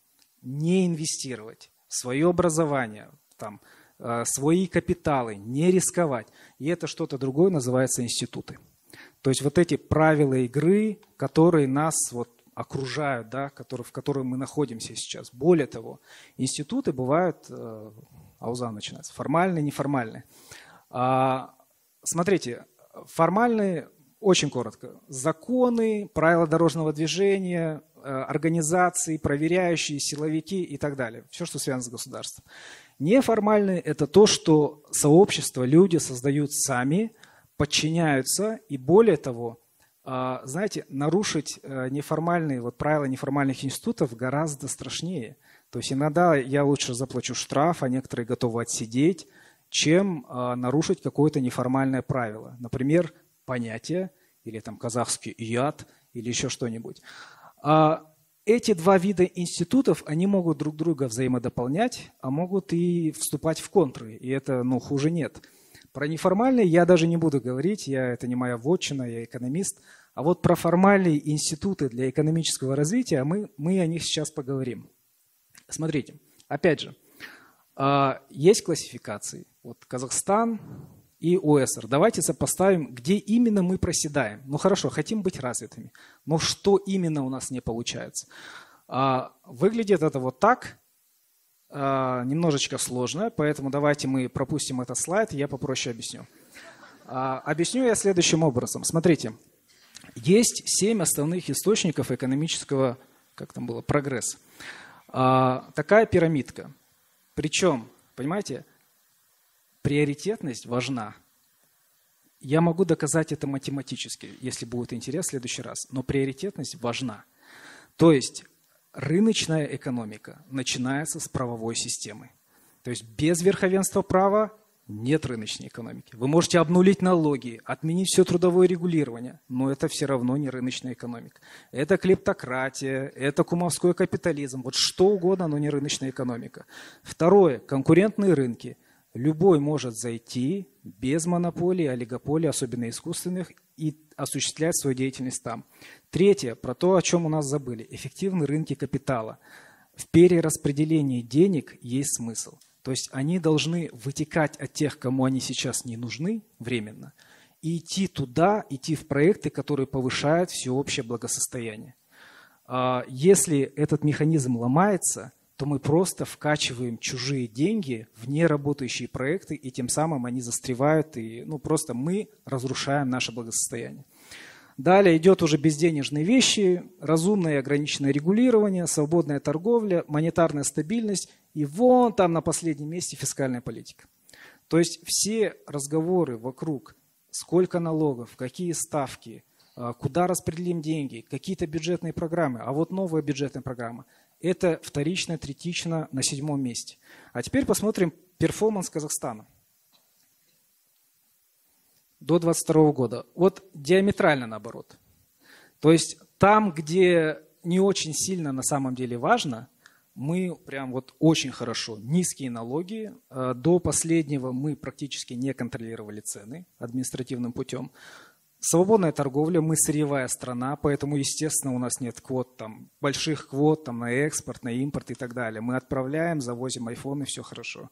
не инвестировать в свое образование, там, свои капиталы, не рисковать. И это что-то другое называется институты. То есть вот эти правила игры, которые нас вот окружают, да, которые, в которых мы находимся сейчас. Более того, институты бывают, э, ауза начинается, формальные, неформальные. А, смотрите, формальные, очень коротко, законы, правила дорожного движения, э, организации, проверяющие, силовики и так далее. Все, что связано с государством. Неформальные – это то, что сообщество, люди создают сами, подчиняются и, более того, Знаете, нарушить неформальные вот, правила неформальных институтов гораздо страшнее. То есть иногда я лучше заплачу штраф, а некоторые готовы отсидеть, чем нарушить какое-то неформальное правило. Например, понятие, или там казахский ияд, или еще что-нибудь. Эти два вида институтов, они могут друг друга взаимодополнять, а могут и вступать в контры, и это, ну, хуже нет. Про неформальные я даже не буду говорить, я, это не моя вотчина, я экономист. А вот про формальные институты для экономического развития мы, мы о них сейчас поговорим. Смотрите, опять же, есть классификации. Вот Казахстан и ОЭСР. Давайте сопоставим, где именно мы проседаем. Ну хорошо, хотим быть развитыми, но что именно у нас не получается? Выглядит это вот так. Немножечко сложно, поэтому давайте мы пропустим этот слайд, и я попроще объясню. Объясню я следующим образом. Смотрите, есть семь основных источников экономического, как там было, прогресса. Такая пирамидка. Причем, понимаете, приоритетность важна. Я могу доказать это математически, если будет интерес в следующий раз, но приоритетность важна. То есть рыночная экономика начинается с правовой системы. То есть без верховенства права нет рыночной экономики. Вы можете обнулить налоги, отменить все трудовое регулирование, но это все равно не рыночная экономика. Это клептократия, это кумовской капитализм, вот что угодно, но не рыночная экономика. Второе, конкурентные рынки. Любой может зайти без монополии, олигополии, особенно искусственных, и осуществлять свою деятельность там. Третье, про то, о чем у нас забыли. Эффективные рынки капитала. В перераспределении денег есть смысл. То есть они должны вытекать от тех, кому они сейчас не нужны временно, и идти туда, идти в проекты, которые повышают всеобщее благосостояние. Если этот механизм ломается, то мы просто вкачиваем чужие деньги в неработающие проекты, и тем самым они застревают, и ну, просто мы разрушаем наше благосостояние. Далее идет уже безденежные вещи, разумное и ограниченное регулирование, свободная торговля, монетарная стабильность, и вон там на последнем месте фискальная политика. То есть все разговоры вокруг, сколько налогов, какие ставки, куда распределим деньги, какие-то бюджетные программы, а вот новая бюджетная программа, это вторично, третично на седьмом месте. А теперь посмотрим перформанс Казахстана до двадцать второго года. Вот диаметрально наоборот. То есть там, где не очень сильно на самом деле важно, мы прям вот очень хорошо. Низкие налоги. До последнего мы практически не контролировали цены административным путем. Свободная торговля, мы сырьевая страна, поэтому, естественно, у нас нет квот, там, больших квот там, на экспорт, на импорт и так далее. Мы отправляем, завозим айфоны, все хорошо.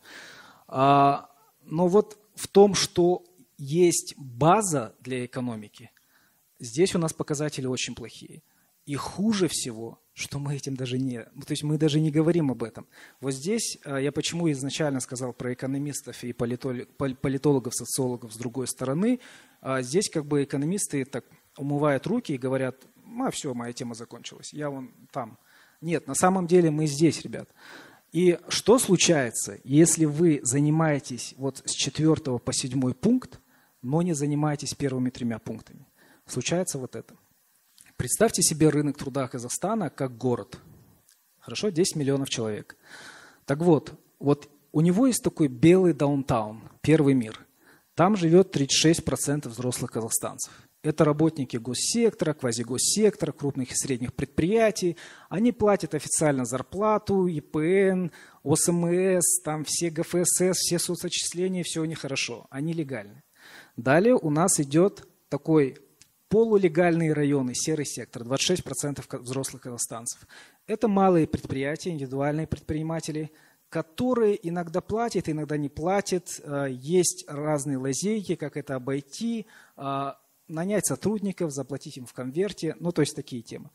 А, но вот в том, что есть база для экономики, здесь у нас показатели очень плохие. И хуже всего, что мы этим даже не, то есть мы даже не говорим об этом. Вот здесь я почему изначально сказал про экономистов и политологов, социологов с другой стороны. Здесь как бы экономисты так умывают руки и говорят, а все, моя тема закончилась, я вон там. Нет, на самом деле мы здесь, ребят. И что случается, если вы занимаетесь вот с четвертого по седьмой пункт, но не занимаетесь первыми тремя пунктами? Случается вот это. Представьте себе рынок труда Казахстана как город. Хорошо, десять миллионов человек. Так вот, вот у него есть такой белый даунтаун, первый мир. Там живет тридцать шесть процентов взрослых казахстанцев. Это работники госсектора, квазигоссектора, крупных и средних предприятий. Они платят официально зарплату, И П Н, О С М С, там все Г Ф С С, все соцотчисления, все у них хорошо, они легальны. Далее у нас идет такой полулегальные районы, серый сектор, двадцать шесть процентов взрослых казахстанцев. Это малые предприятия, индивидуальные предприниматели, которые иногда платят, иногда не платят. Есть разные лазейки, как это обойти, нанять сотрудников, заплатить им в конверте, ну то есть такие темы.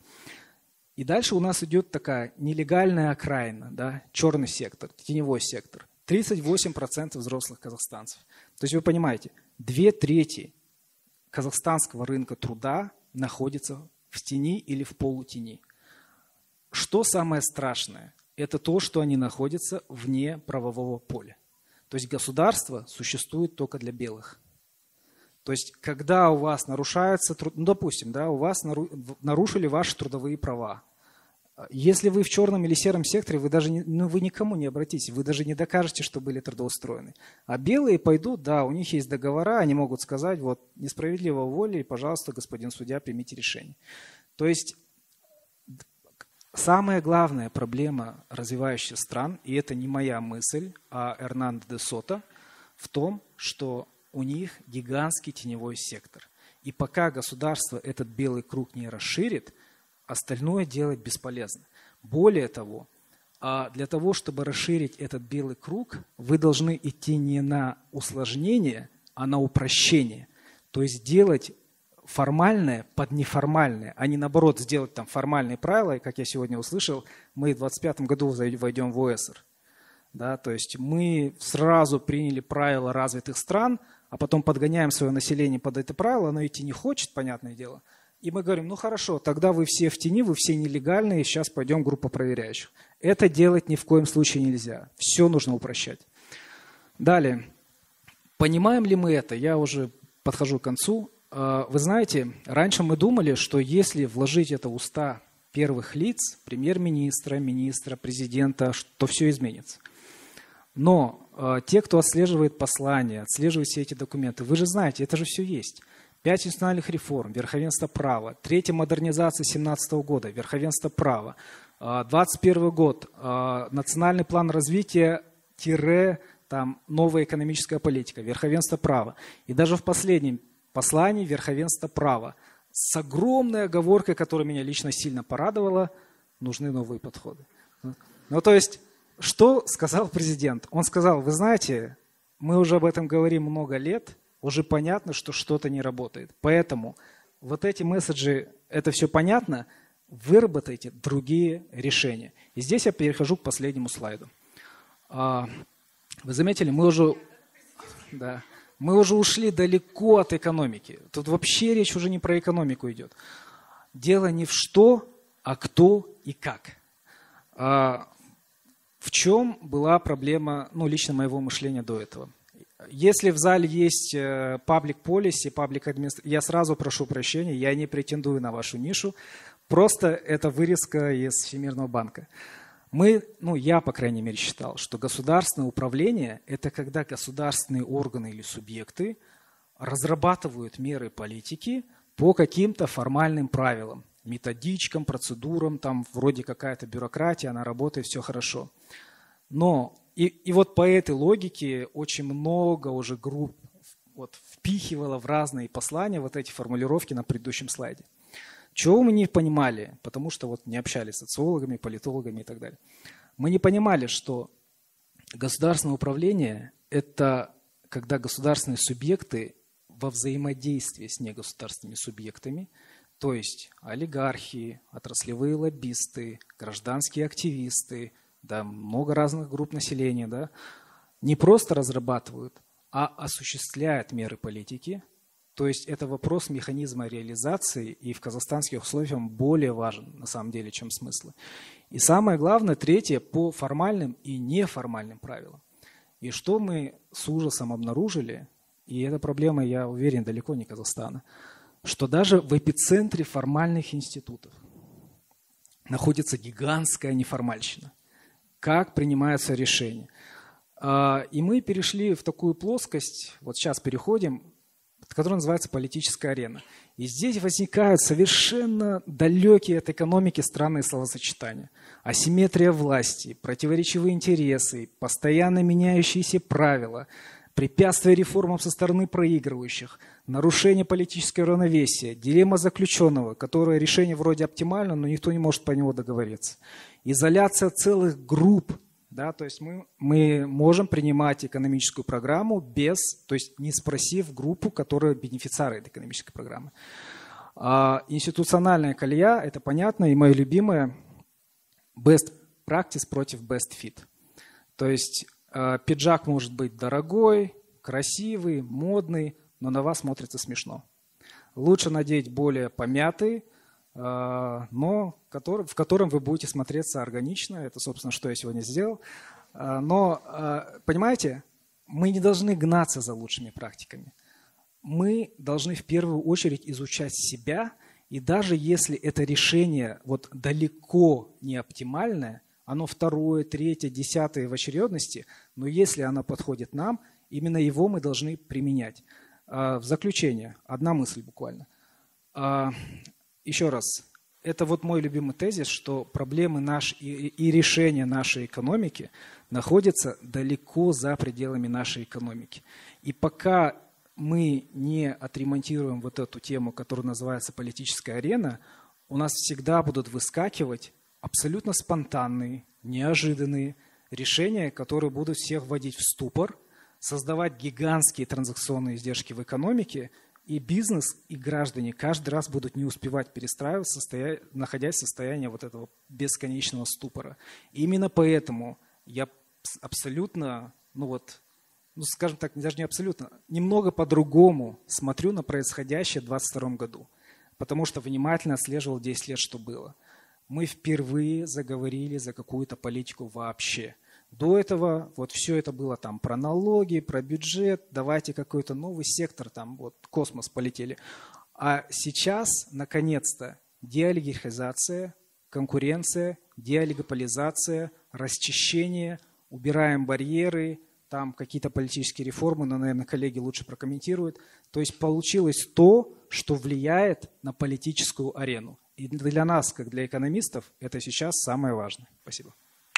И дальше у нас идет такая нелегальная окраина, да, черный сектор, теневой сектор. тридцать восемь процентов взрослых казахстанцев. То есть вы понимаете, две трети казахстанского рынка труда находится в тени или в полутени. Что самое страшное? Это то, что они находятся вне правового поля. То есть государство существует только для белых. То есть, когда у вас нарушаются, ну, допустим, да, у вас нарушили ваши трудовые права. Если вы в черном или сером секторе, вы даже не, ну, вы никому не обратитесь, вы даже не докажете, что были трудоустроены. А белые пойдут, да, у них есть договора, они могут сказать, вот, несправедливо уволили, пожалуйста, господин судья, примите решение. То есть, самая главная проблема развивающихся стран, и это не моя мысль, а Эрнандо де Сото, в том, что у них гигантский теневой сектор. И пока государство этот белый круг не расширит, остальное делать бесполезно. Более того, для того, чтобы расширить этот белый круг, вы должны идти не на усложнение, а на упрощение. То есть делать формальное под неформальное, а не наоборот сделать там формальные правила. И как я сегодня услышал, мы в двадцать пятом году войдем в ОЭСР. Да, то есть мы сразу приняли правила развитых стран, а потом подгоняем свое население под это правило, оно идти не хочет, понятное дело. И мы говорим, ну хорошо, тогда вы все в тени, вы все нелегальные, сейчас пойдем группа проверяющих. Это делать ни в коем случае нельзя. Все нужно упрощать. Далее. Понимаем ли мы это? Я уже подхожу к концу. Вы знаете, раньше мы думали, что если вложить это в уста первых лиц, премьер-министра, министра, президента, то все изменится. Но те, кто отслеживает послания, отслеживает все эти документы, вы же знаете, это же все есть. Пять институциональных реформ, верховенство права, третья модернизация две тысячи семнадцатого года, верховенство права, двадцать первый год, национальный план развития, тире, там, новая экономическая политика, верховенство права. И даже в последнем послании верховенство права с огромной оговоркой, которая меня лично сильно порадовала, нужны новые подходы. Ну, то есть, что сказал президент? Он сказал, вы знаете, мы уже об этом говорим много лет, уже понятно, что что-то не работает. Поэтому вот эти месседжи, это все понятно, выработайте другие решения. И здесь я перехожу к последнему слайду. Вы заметили, мы уже, да, мы уже ушли далеко от экономики. Тут вообще речь уже не про экономику идет. Дело не в что, а кто и как. В чем была проблема, ну, лично моего мышления до этого? Если в зале есть public policy, public administration, я сразу прошу прощения, я не претендую на вашу нишу, просто это вырезка из Всемирного банка. Мы, ну я, по крайней мере, считал, что государственное управление – это когда государственные органы или субъекты разрабатывают меры политики по каким-то формальным правилам, методичкам, процедурам, там вроде какая-то бюрократия, она работает, все хорошо. Но и, и вот по этой логике очень много уже групп вот, впихивало в разные послания вот эти формулировки на предыдущем слайде. Чего мы не понимали, потому что вот не общались с социологами, политологами и так далее. Мы не понимали, что государственное управление – это когда государственные субъекты во взаимодействии с негосударственными субъектами, то есть олигархи, отраслевые лоббисты, гражданские активисты, да, много разных групп населения, да, не просто разрабатывают, а осуществляют меры политики. То есть это вопрос механизма реализации, и в казахстанских условиях он более важен на самом деле, чем смыслы. И самое главное, третье, по формальным и неформальным правилам. И что мы с ужасом обнаружили, и эта проблема, я уверен, далеко не Казахстана, что даже в эпицентре формальных институтов находится гигантская неформальщина. Как принимаются решения. И мы перешли в такую плоскость, вот сейчас переходим, которая называется политическая арена. И здесь возникают совершенно далекие от экономики странные словосочетания. Асимметрия власти, противоречивые интересы, постоянно меняющиеся правила, препятствия реформам со стороны проигрывающих, нарушение политического равновесия, дилемма заключенного, которое решение вроде оптимально, но никто не может по нему договориться. Изоляция целых групп. Да, то есть мы, мы можем принимать экономическую программу без, то есть не спросив группу, которая бенефициары этой экономической программы. А институциональная колея, это понятно, и мое любимое best practice против best fit. То есть э, пиджак может быть дорогой, красивый, модный, но на вас смотрится смешно. Лучше надеть более помятый, но в котором вы будете смотреться органично. Это, собственно, что я сегодня сделал. Но, понимаете, мы не должны гнаться за лучшими практиками. мы должны в первую очередь изучать себя, и даже если это решение вот далеко не оптимальное, оно второе, третье, десятое в очередности, но если оно подходит нам, именно его мы должны применять. В заключение, одна мысль буквально. Еще раз, это вот мой любимый тезис, что проблемы наши и, и решения нашей экономики находятся далеко за пределами нашей экономики. И пока мы не отремонтируем вот эту тему, которая называется политическая арена, у нас всегда будут выскакивать абсолютно спонтанные, неожиданные решения, которые будут всех вводить в ступор, создавать гигантские транзакционные издержки в экономике, и бизнес, и граждане каждый раз будут не успевать перестраиваться, состоя... находясь в состоянии вот этого бесконечного ступора. И именно поэтому я абсолютно, ну вот, ну скажем так, даже не абсолютно, немного по-другому смотрю на происходящее в двадцать втором году, потому что внимательно отслеживал десять лет, что было. Мы впервые заговорили за какую-то политику вообще. До этого вот все это было там про налоги, про бюджет, давайте какой-то новый сектор, там вот космос полетели. А сейчас, наконец-то, деолигархизация, конкуренция, деолигополизация, расчищение, убираем барьеры, там какие-то политические реформы, но, наверное, коллеги лучше прокомментируют. То есть получилось то, что влияет на политическую арену. И для нас, как для экономистов, это сейчас самое важное. Спасибо.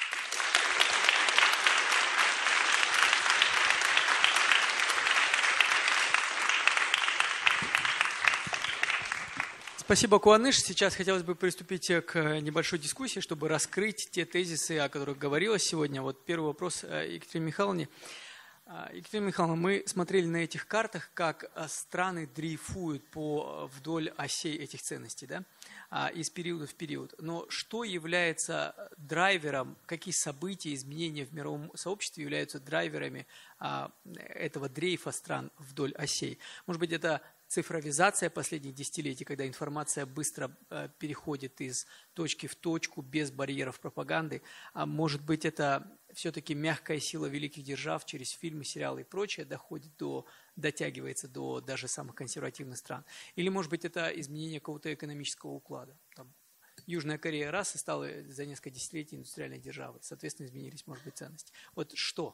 Спасибо, Куаныш. Сейчас хотелось бы приступить к небольшой дискуссии, чтобы раскрыть те тезисы, о которых говорилось сегодня. Вот первый вопрос Екатерине Михайловне. Екатерина Михайловна, мы смотрели на этих картах, как страны дрейфуют по, вдоль осей этих ценностей, да, из периода в период. Но что является драйвером, какие события, изменения в мировом сообществе являются драйверами этого дрейфа стран вдоль осей? Может быть, это цифровизация последних десятилетий, когда информация быстро э, переходит из точки в точку, без барьеров пропаганды. А может быть, это все-таки мягкая сила великих держав через фильмы, сериалы и прочее доходит до, дотягивается до даже самых консервативных стран. Или, может быть, это изменение какого-то экономического уклада. Там, Южная Корея раз и стала за несколько десятилетий индустриальной державой. Соответственно, изменились, может быть, ценности. Вот что?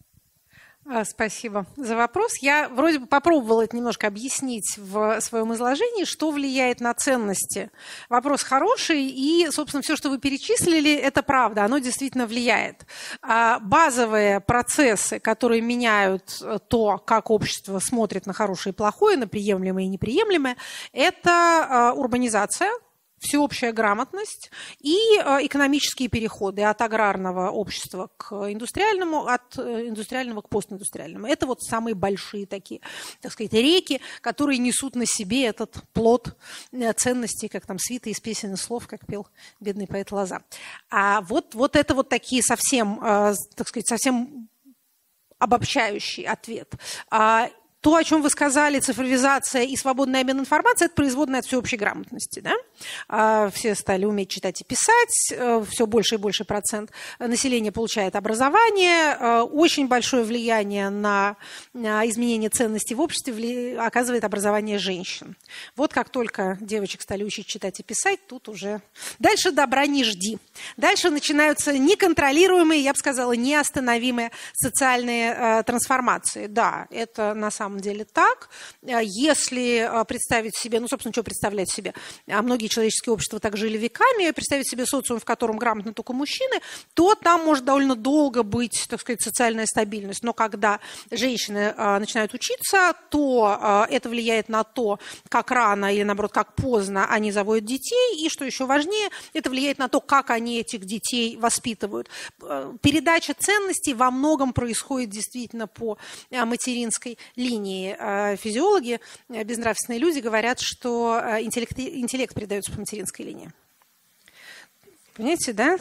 Спасибо за вопрос. Я вроде бы попробовала это немножко объяснить в своем изложении, что влияет на ценности. Вопрос хороший, и, собственно, все, что вы перечислили, это правда, оно действительно влияет. Базовые процессы, которые меняют то, как общество смотрит на хорошее и плохое, на приемлемое и неприемлемое, это урбанизация, всеобщая грамотность и экономические переходы от аграрного общества к индустриальному, от индустриального к постиндустриальному. Это вот самые большие такие, так сказать, реки, которые несут на себе этот плод ценностей, как там свита из песен и слов, как пел бедный поэт Лоза. А вот, вот это вот такие совсем, так сказать, совсем обобщающий ответ. То, о чем вы сказали, цифровизация и свободный обмен информацией, это производная от всеобщей грамотности. Да? Все стали уметь читать и писать, все больше и больше процент населения получает образование. Очень большое влияние на изменение ценностей в обществе оказывает образование женщин. Вот как только девочек стали учить читать и писать, тут уже дальше добра не жди. Дальше начинаются неконтролируемые, я бы сказала, неостановимые социальные трансформации. Да, это на самом деле так. Если представить себе, ну, собственно, что представлять себе, а многие человеческие общества так жили веками, представить себе социум, в котором грамотны только мужчины, то там может довольно долго быть, так сказать, социальная стабильность. Но когда женщины а, начинают учиться, то а, это влияет на то, как рано или, наоборот, как поздно они заводят детей, и, что еще важнее, это влияет на то, как они этих детей воспитывают. Передача ценностей во многом происходит действительно по материнской линии. Физиологи, безнравственные люди говорят, что интеллект, интеллект передается по материнской линии. Понимаете, да?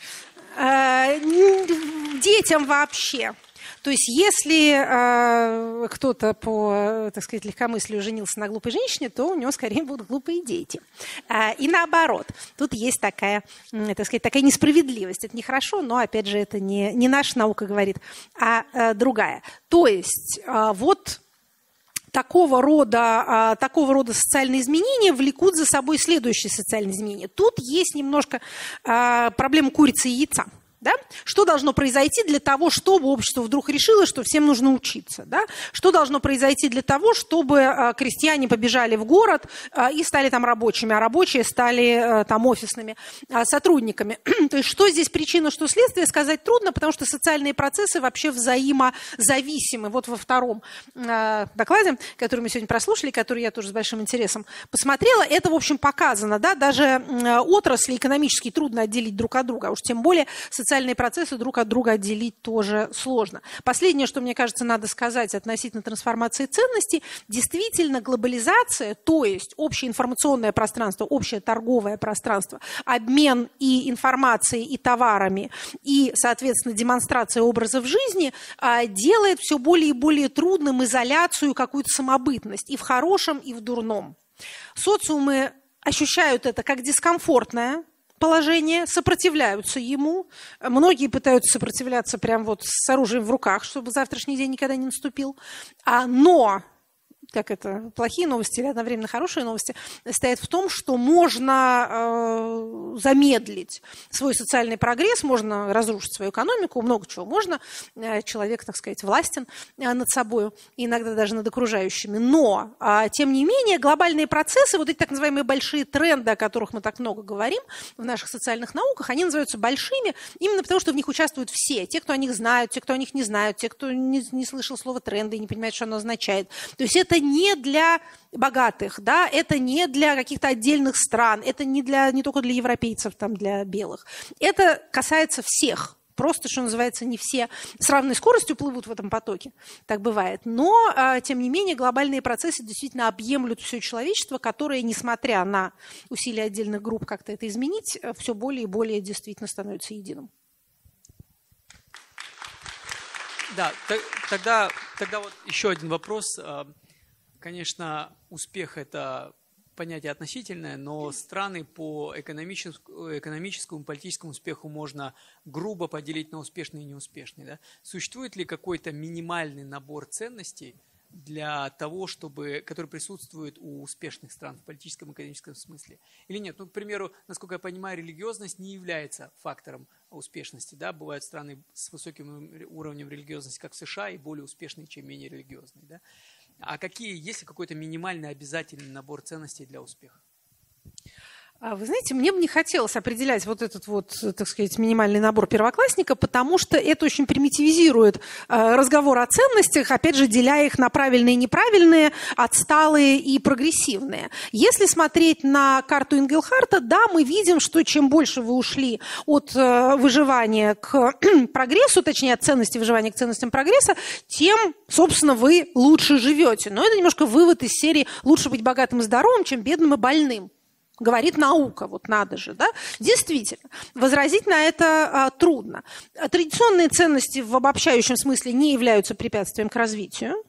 Детям вообще. То есть если э, кто-то по, так сказать, легкомыслию женился на глупой женщине, то у него скорее будут глупые дети. Э, и наоборот. Тут есть такая, э, так сказать, такая несправедливость. Это нехорошо, но, опять же, это не, не наша наука говорит, а э, другая. То есть э, вот такого рода, такого рода социальные изменения влекут за собой следующие социальные изменения. Тут есть немножко проблема курицы и яйца. Да? Что должно произойти для того, чтобы общество вдруг решило, что всем нужно учиться? Да? Что должно произойти для того, чтобы а, крестьяне побежали в город а, и стали там рабочими, а рабочие стали а, там офисными а, сотрудниками? То есть что здесь причина, что следствие, сказать трудно, потому что социальные процессы вообще взаимозависимы. Вот во втором а, докладе, который мы сегодня прослушали, который я тоже с большим интересом посмотрела, это, в общем, показано. Да? Даже а, отрасли экономические трудно отделить друг от друга, а уж тем более социальные Социальные процессы друг от друга отделить тоже сложно. Последнее, что, мне кажется, надо сказать относительно трансформации ценностей, действительно глобализация, то есть общее информационное пространство, общее торговое пространство, обмен и информацией, и товарами, и, соответственно, демонстрация образов жизни делает все более и более трудным изоляцию, какую-то самобытность и в хорошем, и в дурном. Социумы ощущают это как дискомфортное положение, сопротивляются ему. Многие пытаются сопротивляться прямо вот с оружием в руках, чтобы завтрашний день никогда не наступил. А, но, как это, плохие новости или одновременно хорошие новости, стоят в том, что можно э, замедлить свой социальный прогресс, можно разрушить свою экономику, много чего можно. Человек, так сказать, властен над собой, иногда даже над окружающими. Но, э, тем не менее, глобальные процессы, вот эти так называемые большие тренды, о которых мы так много говорим в наших социальных науках, они называются большими именно потому, что в них участвуют все. Те, кто о них знают, те, кто о них не знают, те, кто не, не слышал слова тренды и не понимает, что оно означает. То есть это не для богатых, да, это не для каких-то отдельных стран, это не, для, не только для европейцев, там, для белых. Это касается всех. Просто, что называется, не все с равной скоростью плывут в этом потоке. Так бывает. Но, тем не менее, глобальные процессы действительно объемлют все человечество, которое, несмотря на усилия отдельных групп как-то это изменить, все более и более действительно становится единым. Да, тогда, тогда вот еще один вопрос. Конечно, успех – это понятие относительное, но страны по экономическому, экономическому, политическому успеху можно грубо поделить на успешные и неуспешные. Да? Существует ли какой-то минимальный набор ценностей для того, чтобы, который присутствует у успешных стран в политическом и экономическом смысле? Или нет? Ну, к примеру, насколько я понимаю, религиозность не является фактором успешности. Да? Бывают страны с высоким уровнем религиозности, как в США, и более успешные, чем менее религиозные. Да? А какие, есть ли какой-то минимальный обязательный набор ценностей для успеха? Вы знаете, мне бы не хотелось определять вот этот вот, так сказать, минимальный набор первоклассника, потому что это очень примитивизирует разговор о ценностях, опять же, деля их на правильные и неправильные, отсталые и прогрессивные. Если смотреть на карту Ингельхарта, да, мы видим, что чем больше вы ушли от выживания к прогрессу, точнее, от ценности выживания к ценностям прогресса, тем, собственно, вы лучше живете. Но это немножко вывод из серии «лучше быть богатым и здоровым, чем бедным и больным». Говорит наука, вот надо же, да? Действительно, возразить на это а, трудно. Традиционные ценности в обобщающем смысле не являются препятствием к развитию.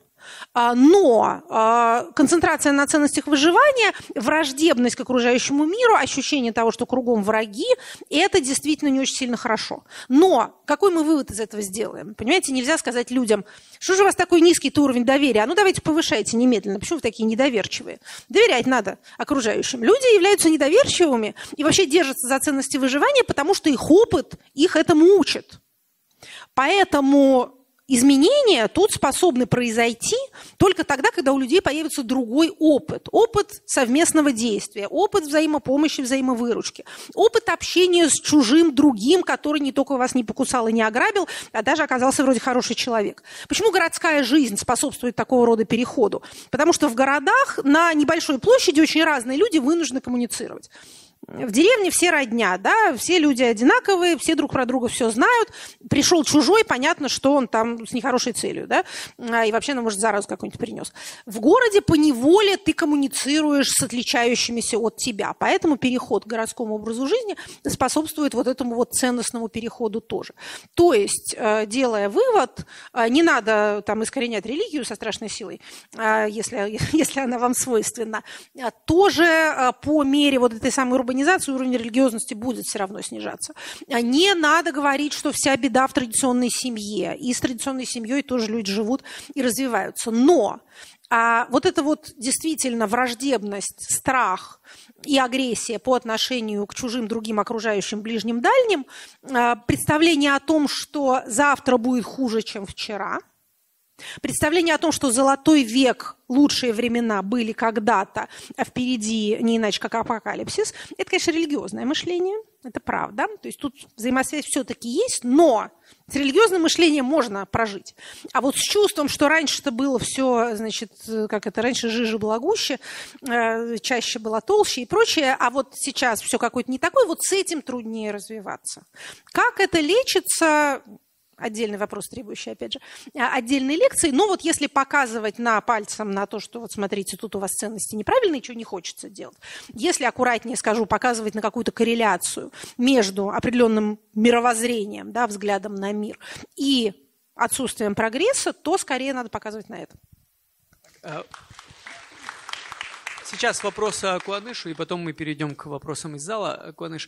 Но концентрация на ценностях выживания, враждебность к окружающему миру, ощущение того, что кругом враги, это действительно не очень сильно хорошо. Но какой мы вывод из этого сделаем? Понимаете, нельзя сказать людям, что же у вас такой низкий уровень доверия? А ну давайте повышайте немедленно. Почему вы такие недоверчивые? Доверять надо окружающим. Люди являются недоверчивыми и вообще держатся за ценности выживания, потому что их опыт их этому учит. Поэтому изменения тут способны произойти только тогда, когда у людей появится другой опыт. Опыт совместного действия, опыт взаимопомощи, взаимовыручки, опыт общения с чужим другим, который не только вас не покусал и не ограбил, а даже оказался вроде хороший человек. Почему городская жизнь способствует такого рода переходу? Потому что в городах на небольшой площади очень разные люди вынуждены коммуницировать. В деревне все родня, да, все люди одинаковые, все друг про друга все знают. Пришел чужой, понятно, что он там с нехорошей целью, да, и вообще, ну, может, заразу какую-нибудь принес. В городе поневоле ты коммуницируешь с отличающимися от тебя, поэтому переход к городскому образу жизни способствует вот этому вот ценностному переходу тоже. То есть, делая вывод, не надо там искоренять религию со страшной силой, если, если она вам свойственна, тоже по мере вот этой самой урбанизации, урбанизации уровень религиозности будет все равно снижаться. Не надо говорить, что вся беда в традиционной семье. И с традиционной семьей тоже люди живут и развиваются. Но а вот эта вот действительно враждебность, страх и агрессия по отношению к чужим, другим, окружающим, ближним, дальним, представление о том, что завтра будет хуже, чем вчера, представление о том, что золотой век, лучшие времена были когда-то, а впереди не иначе, как апокалипсис, это, конечно, религиозное мышление, это правда. То есть тут взаимосвязь все-таки есть, но с религиозным мышлением можно прожить. А вот с чувством, что раньше-то было все, значит, как это, раньше жижа была гуще, чаще была толще и прочее, а вот сейчас все какое-то не такое, вот с этим труднее развиваться. Как это лечится? Отдельный вопрос, требующий, опять же, отдельной лекции. Но вот если показывать на пальцем на то, что вот смотрите, тут у вас ценности неправильные, ничего не хочется делать. Если аккуратнее скажу, показывать на какую-то корреляцию между определенным мировоззрением, да, взглядом на мир и отсутствием прогресса, то скорее надо показывать на это. Сейчас вопрос к Куанышу, и потом мы перейдем к вопросам из зала. Куаныш,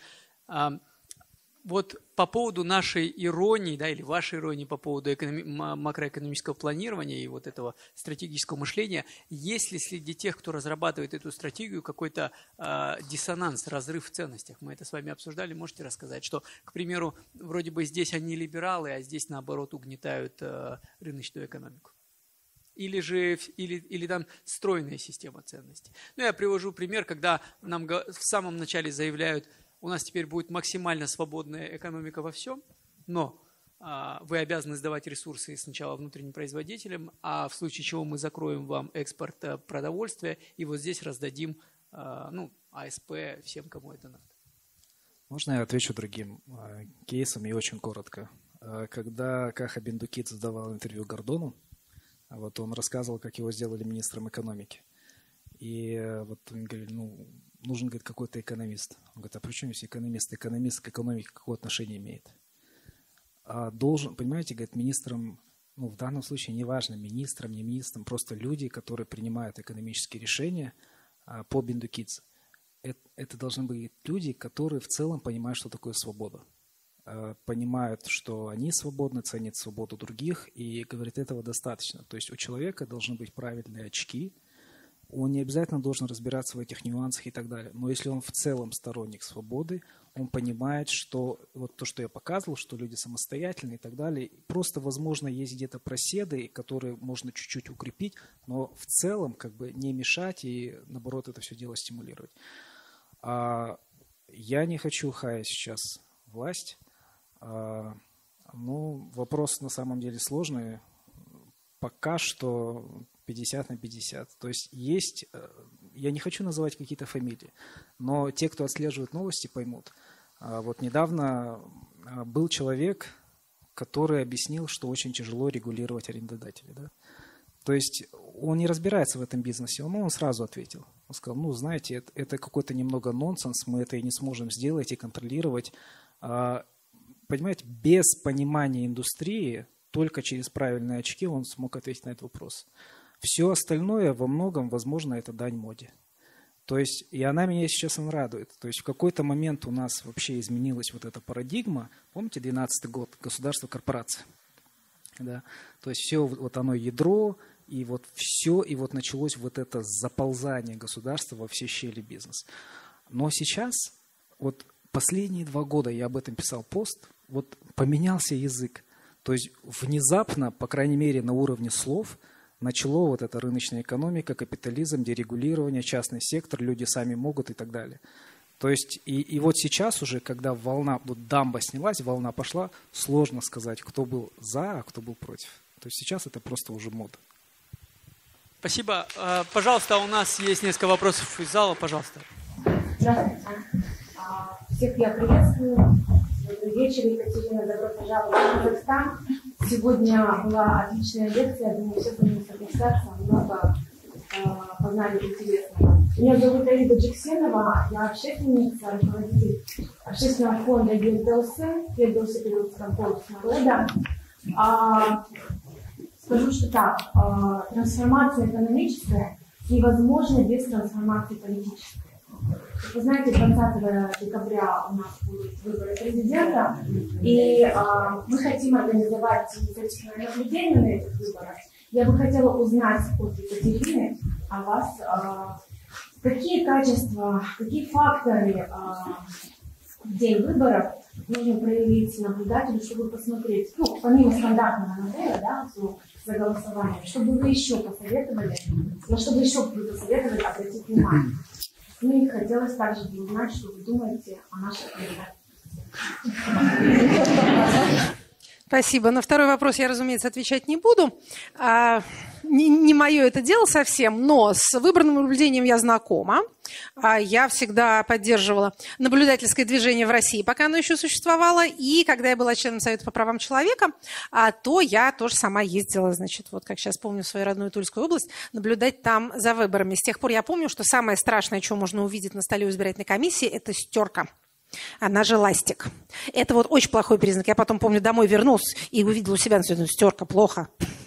вот по поводу нашей иронии, да, или вашей иронии по поводу экономи- макроэкономического планирования и вот этого стратегического мышления, есть ли среди тех, кто разрабатывает эту стратегию, какой-то э, диссонанс, разрыв в ценностях? Мы это с вами обсуждали, можете рассказать, что, к примеру, вроде бы здесь они либералы, а здесь, наоборот, угнетают э, рыночную экономику? Или же или, или там стройная система ценностей? Ну, я привожу пример, когда нам в самом начале заявляют, у нас теперь будет максимально свободная экономика во всем, но а, вы обязаны сдавать ресурсы сначала внутренним производителям, а в случае чего мы закроем вам экспорт а, продовольствия и вот здесь раздадим а, ну, АСП всем, кому это надо. Можно я отвечу другим а, кейсом и очень коротко. А, когда Каха Бендукидзе давал интервью Гордону, а вот он рассказывал, как его сделали министром экономики. И а, вот он говорит, ну, нужен, говорит, какой-то экономист. Он говорит, а при чем здесь экономист? Экономист к экономике какое отношение имеет? А должен, понимаете, говорит, министром, ну, в данном случае неважно, министром, не министром, просто люди, которые принимают экономические решения а, по Бендукидзе. Это, это должны быть люди, которые в целом понимают, что такое свобода. А, понимают, что они свободны, ценят свободу других, и, говорит, этого достаточно. То есть у человека должны быть правильные очки. Он не обязательно должен разбираться в этих нюансах и так далее. Но если он в целом сторонник свободы, он понимает, что вот то, что я показывал, что люди самостоятельные и так далее, просто, возможно, есть где-то проседы, которые можно чуть-чуть укрепить, но в целом как бы не мешать и, наоборот, это все дело стимулировать. А я не хочу хаять сейчас власть. А, ну, вопрос на самом деле сложный. Пока что пятьдесят на пятьдесят. То есть есть, я не хочу называть какие-то фамилии, но те, кто отслеживает новости, поймут. Вот недавно был человек, который объяснил, что очень тяжело регулировать арендодателей. Да? То есть он не разбирается в этом бизнесе, но он сразу ответил. Он сказал, ну, знаете, это, это какой-то немного нонсенс, мы это и не сможем сделать и контролировать. Понимаете, без понимания индустрии, только через правильные очки он смог ответить на этот вопрос. Все остальное во многом, возможно, это дань моде. То есть, и она меня сейчас радует. То есть в какой-то момент у нас вообще изменилась вот эта парадигма. Помните, двенадцатый год, государство, корпорация. Да? То есть все вот оно ядро, и вот все, и вот началось вот это заползание государства во все щели бизнеса. Но сейчас, вот последние два года я об этом писал пост, вот поменялся язык. То есть внезапно, по крайней мере на уровне слов, начало вот эта рыночная экономика, капитализм, дерегулирование, частный сектор, люди сами могут и так далее. То есть и, и вот сейчас уже, когда волна, вот дамба снялась, волна пошла, сложно сказать, кто был за, а кто был против. То есть сейчас это просто уже мода. Спасибо. Пожалуйста, у нас есть несколько вопросов из зала, пожалуйста. Здравствуйте. Всех я приветствую. Добрый вечер, Екатерина, добро пожаловать в Казахстан. Сегодня была отличная лекция, думаю, все со мной согласятся, много э, познали интересного. Меня зовут Аида Джексенова, я общественница, руководитель общественного фонда Гельдосы, Гельдосы переводского полос народа. А, скажу, что так, а, трансформация экономическая невозможна без трансформации политической. Вы знаете, двадцатого декабря у нас будут выборы президента, и э, мы хотим организовать инициативное наблюдение на этих выборах. Я бы хотела узнать от Екатерины о вас, э, какие качества, какие факторы э, в день выборов нужно проявить наблюдателю, чтобы посмотреть, ну, помимо стандартного модели, да, за голосованием, чтобы вы еще посоветовали, на что вы еще бы посоветовали обратить внимание. Ну и хотелось также узнать, что вы думаете о нашей кандидатуре. Спасибо. На второй вопрос я, разумеется, отвечать не буду. А, не, не мое это дело совсем, но с выборным наблюдением я знакома. А, я всегда поддерживала наблюдательское движение в России, пока оно еще существовало. И когда я была членом Совета по правам человека, а, то я тоже сама ездила, значит, вот как сейчас помню, в свою родную Тульскую область, наблюдать там за выборами. С тех пор я помню, что самое страшное, что можно увидеть на столе у избирательной комиссии, это стерка. Она же ластик. Это вот очень плохой признак. Я потом, помню, домой вернулась и увидела у себя на сегодня стерка, плохо.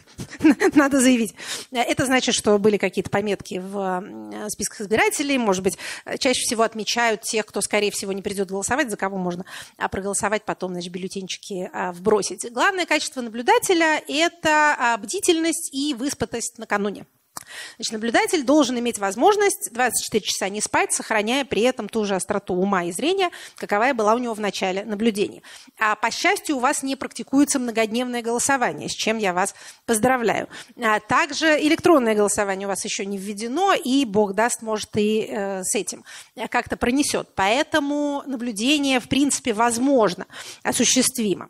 Надо заявить. Это значит, что были какие-то пометки в списках избирателей. Может быть, чаще всего отмечают тех, кто, скорее всего, не придет голосовать, за кого можно проголосовать, потом, значит, бюллетенчики вбросить. Главное качество наблюдателя – это бдительность и выспатость накануне. Значит, наблюдатель должен иметь возможность двадцать четыре часа не спать, сохраняя при этом ту же остроту ума и зрения, каковая была у него в начале наблюдения. А по счастью, у вас не практикуется многодневное голосование, с чем я вас поздравляю. А также электронное голосование у вас еще не введено, и, бог даст, может, и э, с этим как-то пронесет. Поэтому наблюдение, в принципе, возможно, осуществимо.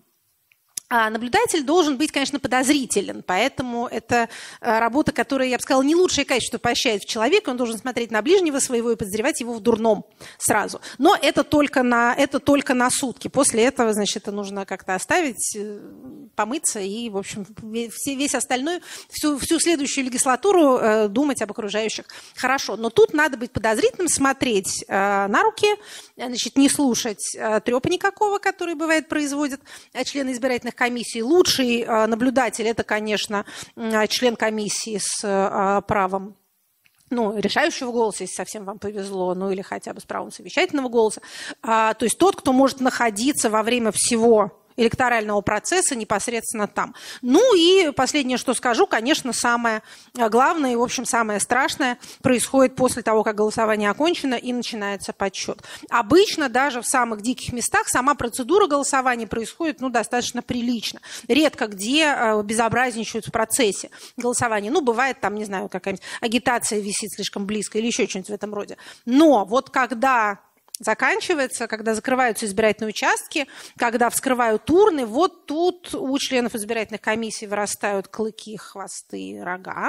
А наблюдатель должен быть, конечно, подозрителен, поэтому это работа, которая, я бы сказала, не лучшее качество поощряет в человеке, он должен смотреть на ближнего своего и подозревать его в дурном сразу. Но это только на, это только на сутки. После этого, значит, это нужно как-то оставить, помыться и, в общем, весь, весь остальной, всю, всю следующую легислатуру э, думать об окружающих хорошо. Но тут надо быть подозрительным, смотреть э, на руки, значит, не слушать э, трепа никакого, который, бывает, производят э, члены избирательных комиссий. Лучший э, наблюдатель – это, конечно, э, член комиссии с э, правом, ну, решающего голоса, если совсем вам повезло, ну или хотя бы с правом совещательного голоса. А, то есть тот, кто может находиться во время всего электорального процесса непосредственно там. Ну и последнее, что скажу, конечно, самое главное и, в общем, самое страшное происходит после того, как голосование окончено и начинается подсчет. Обычно даже в самых диких местах сама процедура голосования происходит, ну, достаточно прилично. Редко где безобразничают в процессе голосования. Ну, бывает там, не знаю, какая-нибудь агитация висит слишком близко или еще что-нибудь в этом роде. Но вот когда заканчивается, когда закрываются избирательные участки, когда вскрывают урны, вот тут у членов избирательных комиссий вырастают клыки, хвосты, рога,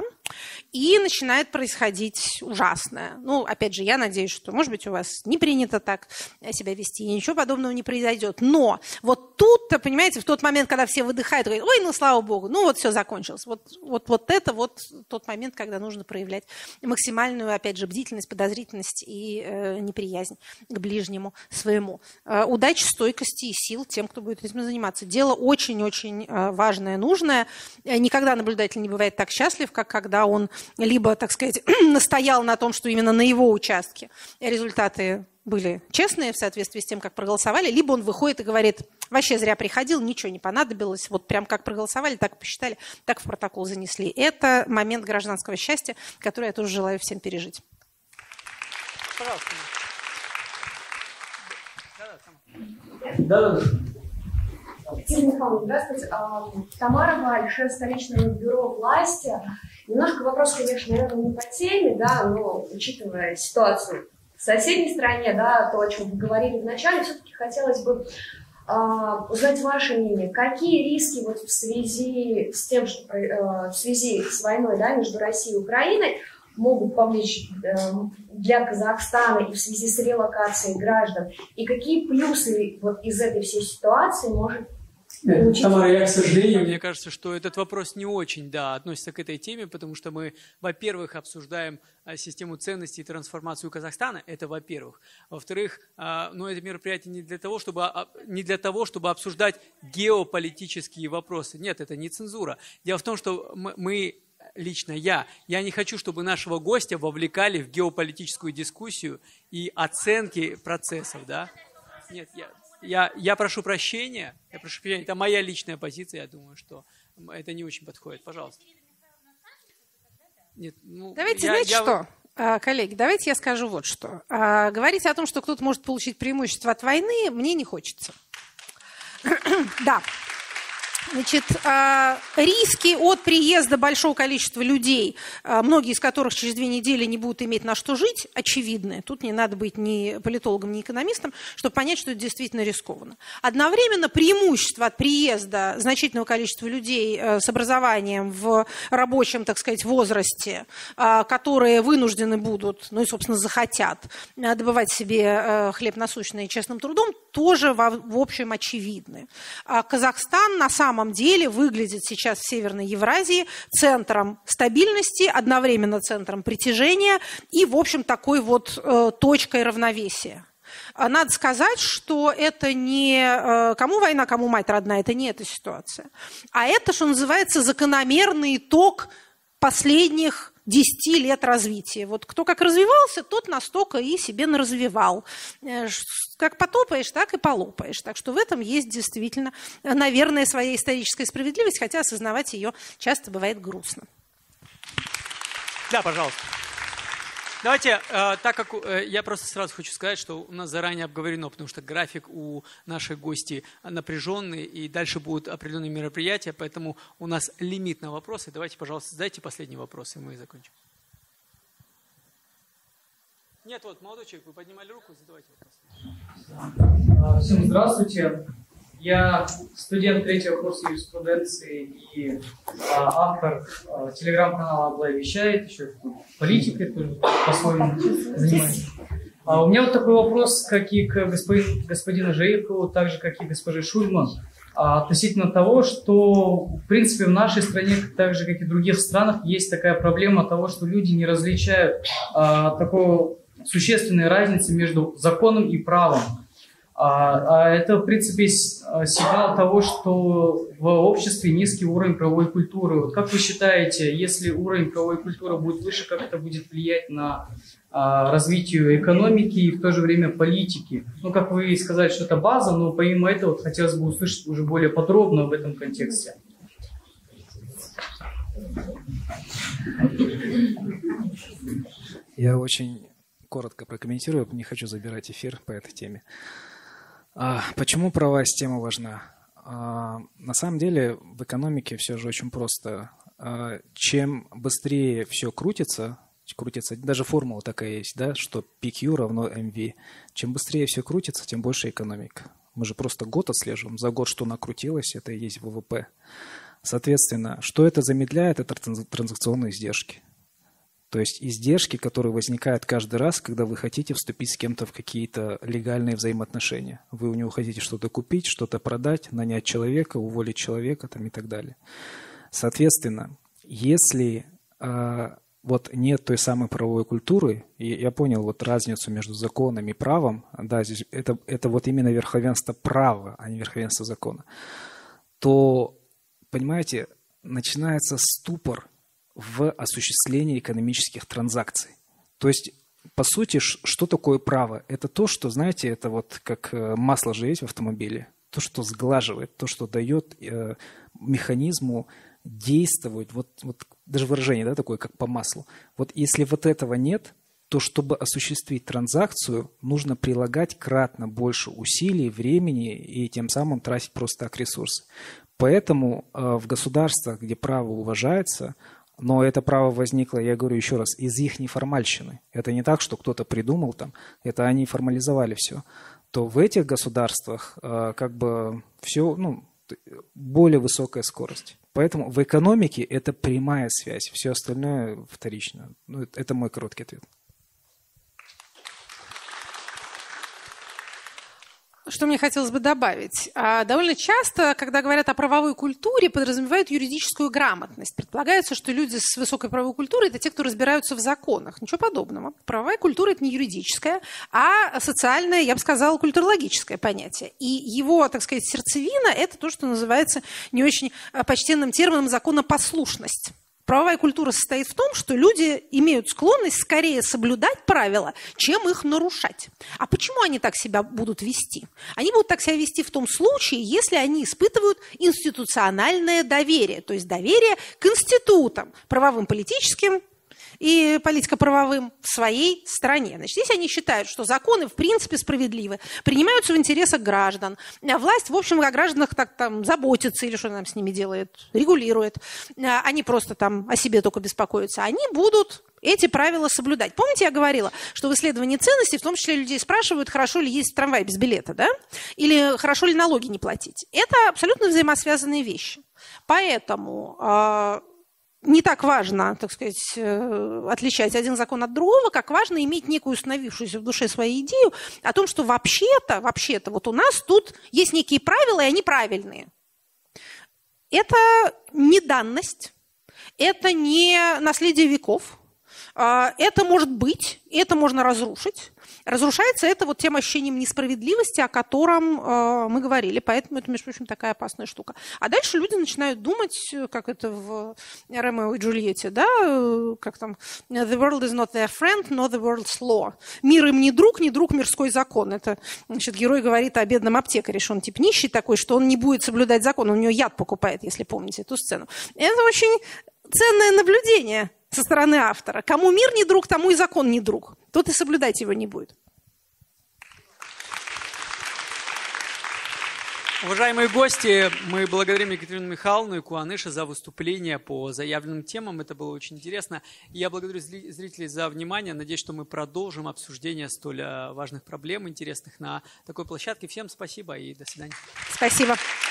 и начинает происходить ужасное. Ну, опять же, я надеюсь, что, может быть, у вас не принято так себя вести, и ничего подобного не произойдет. Но вот тут-то, понимаете, в тот момент, когда все выдыхают, говорят, ой, ну, слава богу, ну, вот все закончилось. Вот, вот, вот это вот тот момент, когда нужно проявлять максимальную, опять же, бдительность, подозрительность и э, неприязнь к ближнему своему. Удачи, стойкости и сил тем, кто будет этим заниматься. Дело очень-очень важное, нужное. Никогда наблюдатель не бывает так счастлив, как когда он либо, так сказать, настоял на том, что именно на его участке результаты были честные в соответствии с тем, как проголосовали, либо он выходит и говорит, вообще зря приходил, ничего не понадобилось, вот прям как проголосовали, так посчитали, так в протокол занесли. Это момент гражданского счастья, который я тоже желаю всем пережить. Пожалуйста. Да, да, да. Екатерина Михайловна, здравствуйте. Тамара Валь, шеф столичного бюро власти. Немножко вопрос, конечно, наверное, не по теме, да, но учитывая ситуацию в соседней стране, да, то, о чем вы говорили вначале, все-таки хотелось бы а, узнать ваше мнение. Какие риски вот в связи с тем, что а, в связи с войной, да, между Россией и Украиной могут повлечь для Казахстана и в связи с релокацией граждан? И какие плюсы вот из этой всей ситуации может получить? Тамара, я, к сожалению, мне кажется, что этот вопрос не очень, да, относится к этой теме, потому что мы, во-первых, обсуждаем систему ценностей и трансформацию Казахстана, это во-первых. Во-вторых, ну, это мероприятие не для того, чтобы, не для того, чтобы обсуждать геополитические вопросы. Нет, это не цензура. Дело в том, что мы лично я. Я не хочу, чтобы нашего гостя вовлекали в геополитическую дискуссию и оценки процессов, да? Нет, я, я, я прошу прощения, я прошу прощения, это моя личная позиция, я думаю, что это не очень подходит. Пожалуйста. Нет, ну, Давайте, я, знаете я... что? Коллеги, давайте я скажу вот что. Говорить о том, что кто-то может получить преимущество от войны, мне не хочется. Да. Значит, риски от приезда большого количества людей, многие из которых через две недели не будут иметь на что жить, очевидны. Тут не надо быть ни политологом, ни экономистом, чтобы понять, что это действительно рискованно. Одновременно преимущество от приезда значительного количества людей с образованием в рабочем, так сказать, возрасте, которые вынуждены будут, ну и, собственно, захотят добывать себе хлеб насущный честным трудом, тоже, в общем, очевидны. Казахстан на самом деле выглядит сейчас в Северной Евразии центром стабильности, одновременно центром притяжения и, в общем, такой вот э, точкой равновесия. Надо сказать, что это не э, кому война, кому мать родная, это не эта ситуация. А это, что называется, закономерный итог последних десяти лет развития. Вот кто как развивался, тот настолько и себе наразвивал. Как потопаешь, так и полопаешь. Так что в этом есть действительно, наверное, своя историческая справедливость, хотя осознавать ее часто бывает грустно. Да, пожалуйста. Давайте, э, так как э, я просто сразу хочу сказать, что у нас заранее обговорено, потому что график у наших гостей напряженный, и дальше будут определенные мероприятия, поэтому у нас лимит на вопросы. Давайте, пожалуйста, задайте последний вопрос, и мы закончим. Нет, вот, молодой человек, вы поднимали руку, задавайте вопрос. Всем здравствуйте. Я студент третьего курса юриспруденции и а, автор а, телеграм-канала «Аблай вещает», еще политикой тоже по-своему занимаюсь. А у меня вот такой вопрос, как и к господин, господину Жейкову, так же, как и госпоже Шульман, а, относительно того, что, в принципе, в нашей стране, так же, как и в других странах, есть такая проблема того, что люди не различают а, такой существенной разницы между законом и правом. А, а это, в принципе, сигнал того, что в обществе низкий уровень правовой культуры. Вот как вы считаете, если уровень правовой культуры будет выше, как это будет влиять на а, развитие экономики и в то же время политики? Ну, как вы сказали, что это база, но помимо этого вот, хотелось бы услышать уже более подробно в этом контексте. Я очень коротко прокомментирую, не хочу забирать эфир по этой теме. А почему правовая система важна? А, на самом деле в экономике все же очень просто. А, чем быстрее все крутится, крутится, даже формула такая есть, да, что пи кью равно эм ви. Чем быстрее все крутится, тем больше экономика. Мы же просто год отслеживаем. За год что накрутилось, это и есть вэ вэ пэ. Соответственно, что это замедляет, это транзакционные издержки. То есть издержки, которые возникают каждый раз, когда вы хотите вступить с кем-то в какие-то легальные взаимоотношения. Вы у него хотите что-то купить, что-то продать, нанять человека, уволить человека там, и так далее. Соответственно, если э, вот нет той самой правовой культуры, и я понял вот разницу между законом и правом, да, здесь это, это вот именно верховенство права, а не верховенство закона, то, понимаете, начинается ступор в осуществлении экономических транзакций. То есть, по сути, что такое право? Это то, что, знаете, это вот как масло же есть в автомобиле, то, что сглаживает, то, что дает э, механизму действовать, вот, вот даже выражение, да, такое, как по маслу. Вот если вот этого нет, то, чтобы осуществить транзакцию, нужно прилагать кратно больше усилий, времени и тем самым тратить просто так ресурсы. Поэтому э, в государствах, где право уважается, но это право возникло, я говорю еще раз, из их неформальщины. Это не так, что кто-то придумал там, это они формализовали все. То в этих государствах э, как бы все, ну, более высокая скорость. Поэтому в экономике это прямая связь, все остальное вторично. Ну, это, это мой короткий ответ. Что мне хотелось бы добавить? Довольно часто, когда говорят о правовой культуре, подразумевают юридическую грамотность. Предполагается, что люди с высокой правовой культурой – это те, кто разбираются в законах. Ничего подобного. Правовая культура – это не юридическое, а социальное, я бы сказала, культурологическое понятие. И его, так сказать, сердцевина – это то, что называется не очень почтенным термином законопослушность. Правовая культура состоит в том, что люди имеют склонность скорее соблюдать правила, чем их нарушать. А почему они так себя будут вести? Они будут так себя вести в том случае, если они испытывают институциональное доверие, то есть доверие к институтам, правовым, политическим и политико-правовым в своей стране. Значит, если они считают, что законы в принципе справедливы, принимаются в интересах граждан, а власть, в общем, о гражданах так там заботится или что она там с ними делает, регулирует, они просто там о себе только беспокоятся, они будут эти правила соблюдать. Помните, я говорила, что в исследовании ценностей, в том числе людей спрашивают, хорошо ли ездить в трамвае без билета, да? Или хорошо ли налоги не платить. Это абсолютно взаимосвязанные вещи. Поэтому не так важно, так сказать, отличать один закон от другого, как важно иметь некую установившуюся в душе свою идею о том, что вообще-то, вообще-то, вот у нас тут есть некие правила, и они правильные. Это не данность, это не наследие веков, это может быть, это можно разрушить. Разрушается это вот тем ощущением несправедливости, о котором э, мы говорили, поэтому это, между прочим, такая опасная штука. А дальше люди начинают думать, как это в Ромео и Джульетте, да, как там «The world is not their friend, nor the world's law». Мир им не друг, не друг мирской закон. Это, значит, герой говорит о бедном аптекаре, что он тип нищий такой, что он не будет соблюдать закон, он у него яд покупает, если помните эту сцену. Это очень ценное наблюдение со стороны автора. Кому мир не друг, тому и закон не друг. Тот и соблюдать его не будет. Уважаемые гости, мы благодарим Екатерину Михайловну и Куаныша за выступление по заявленным темам. Это было очень интересно. И я благодарю зрителей за внимание. Надеюсь, что мы продолжим обсуждение столь важных проблем, интересных на такой площадке. Всем спасибо и до свидания. Спасибо.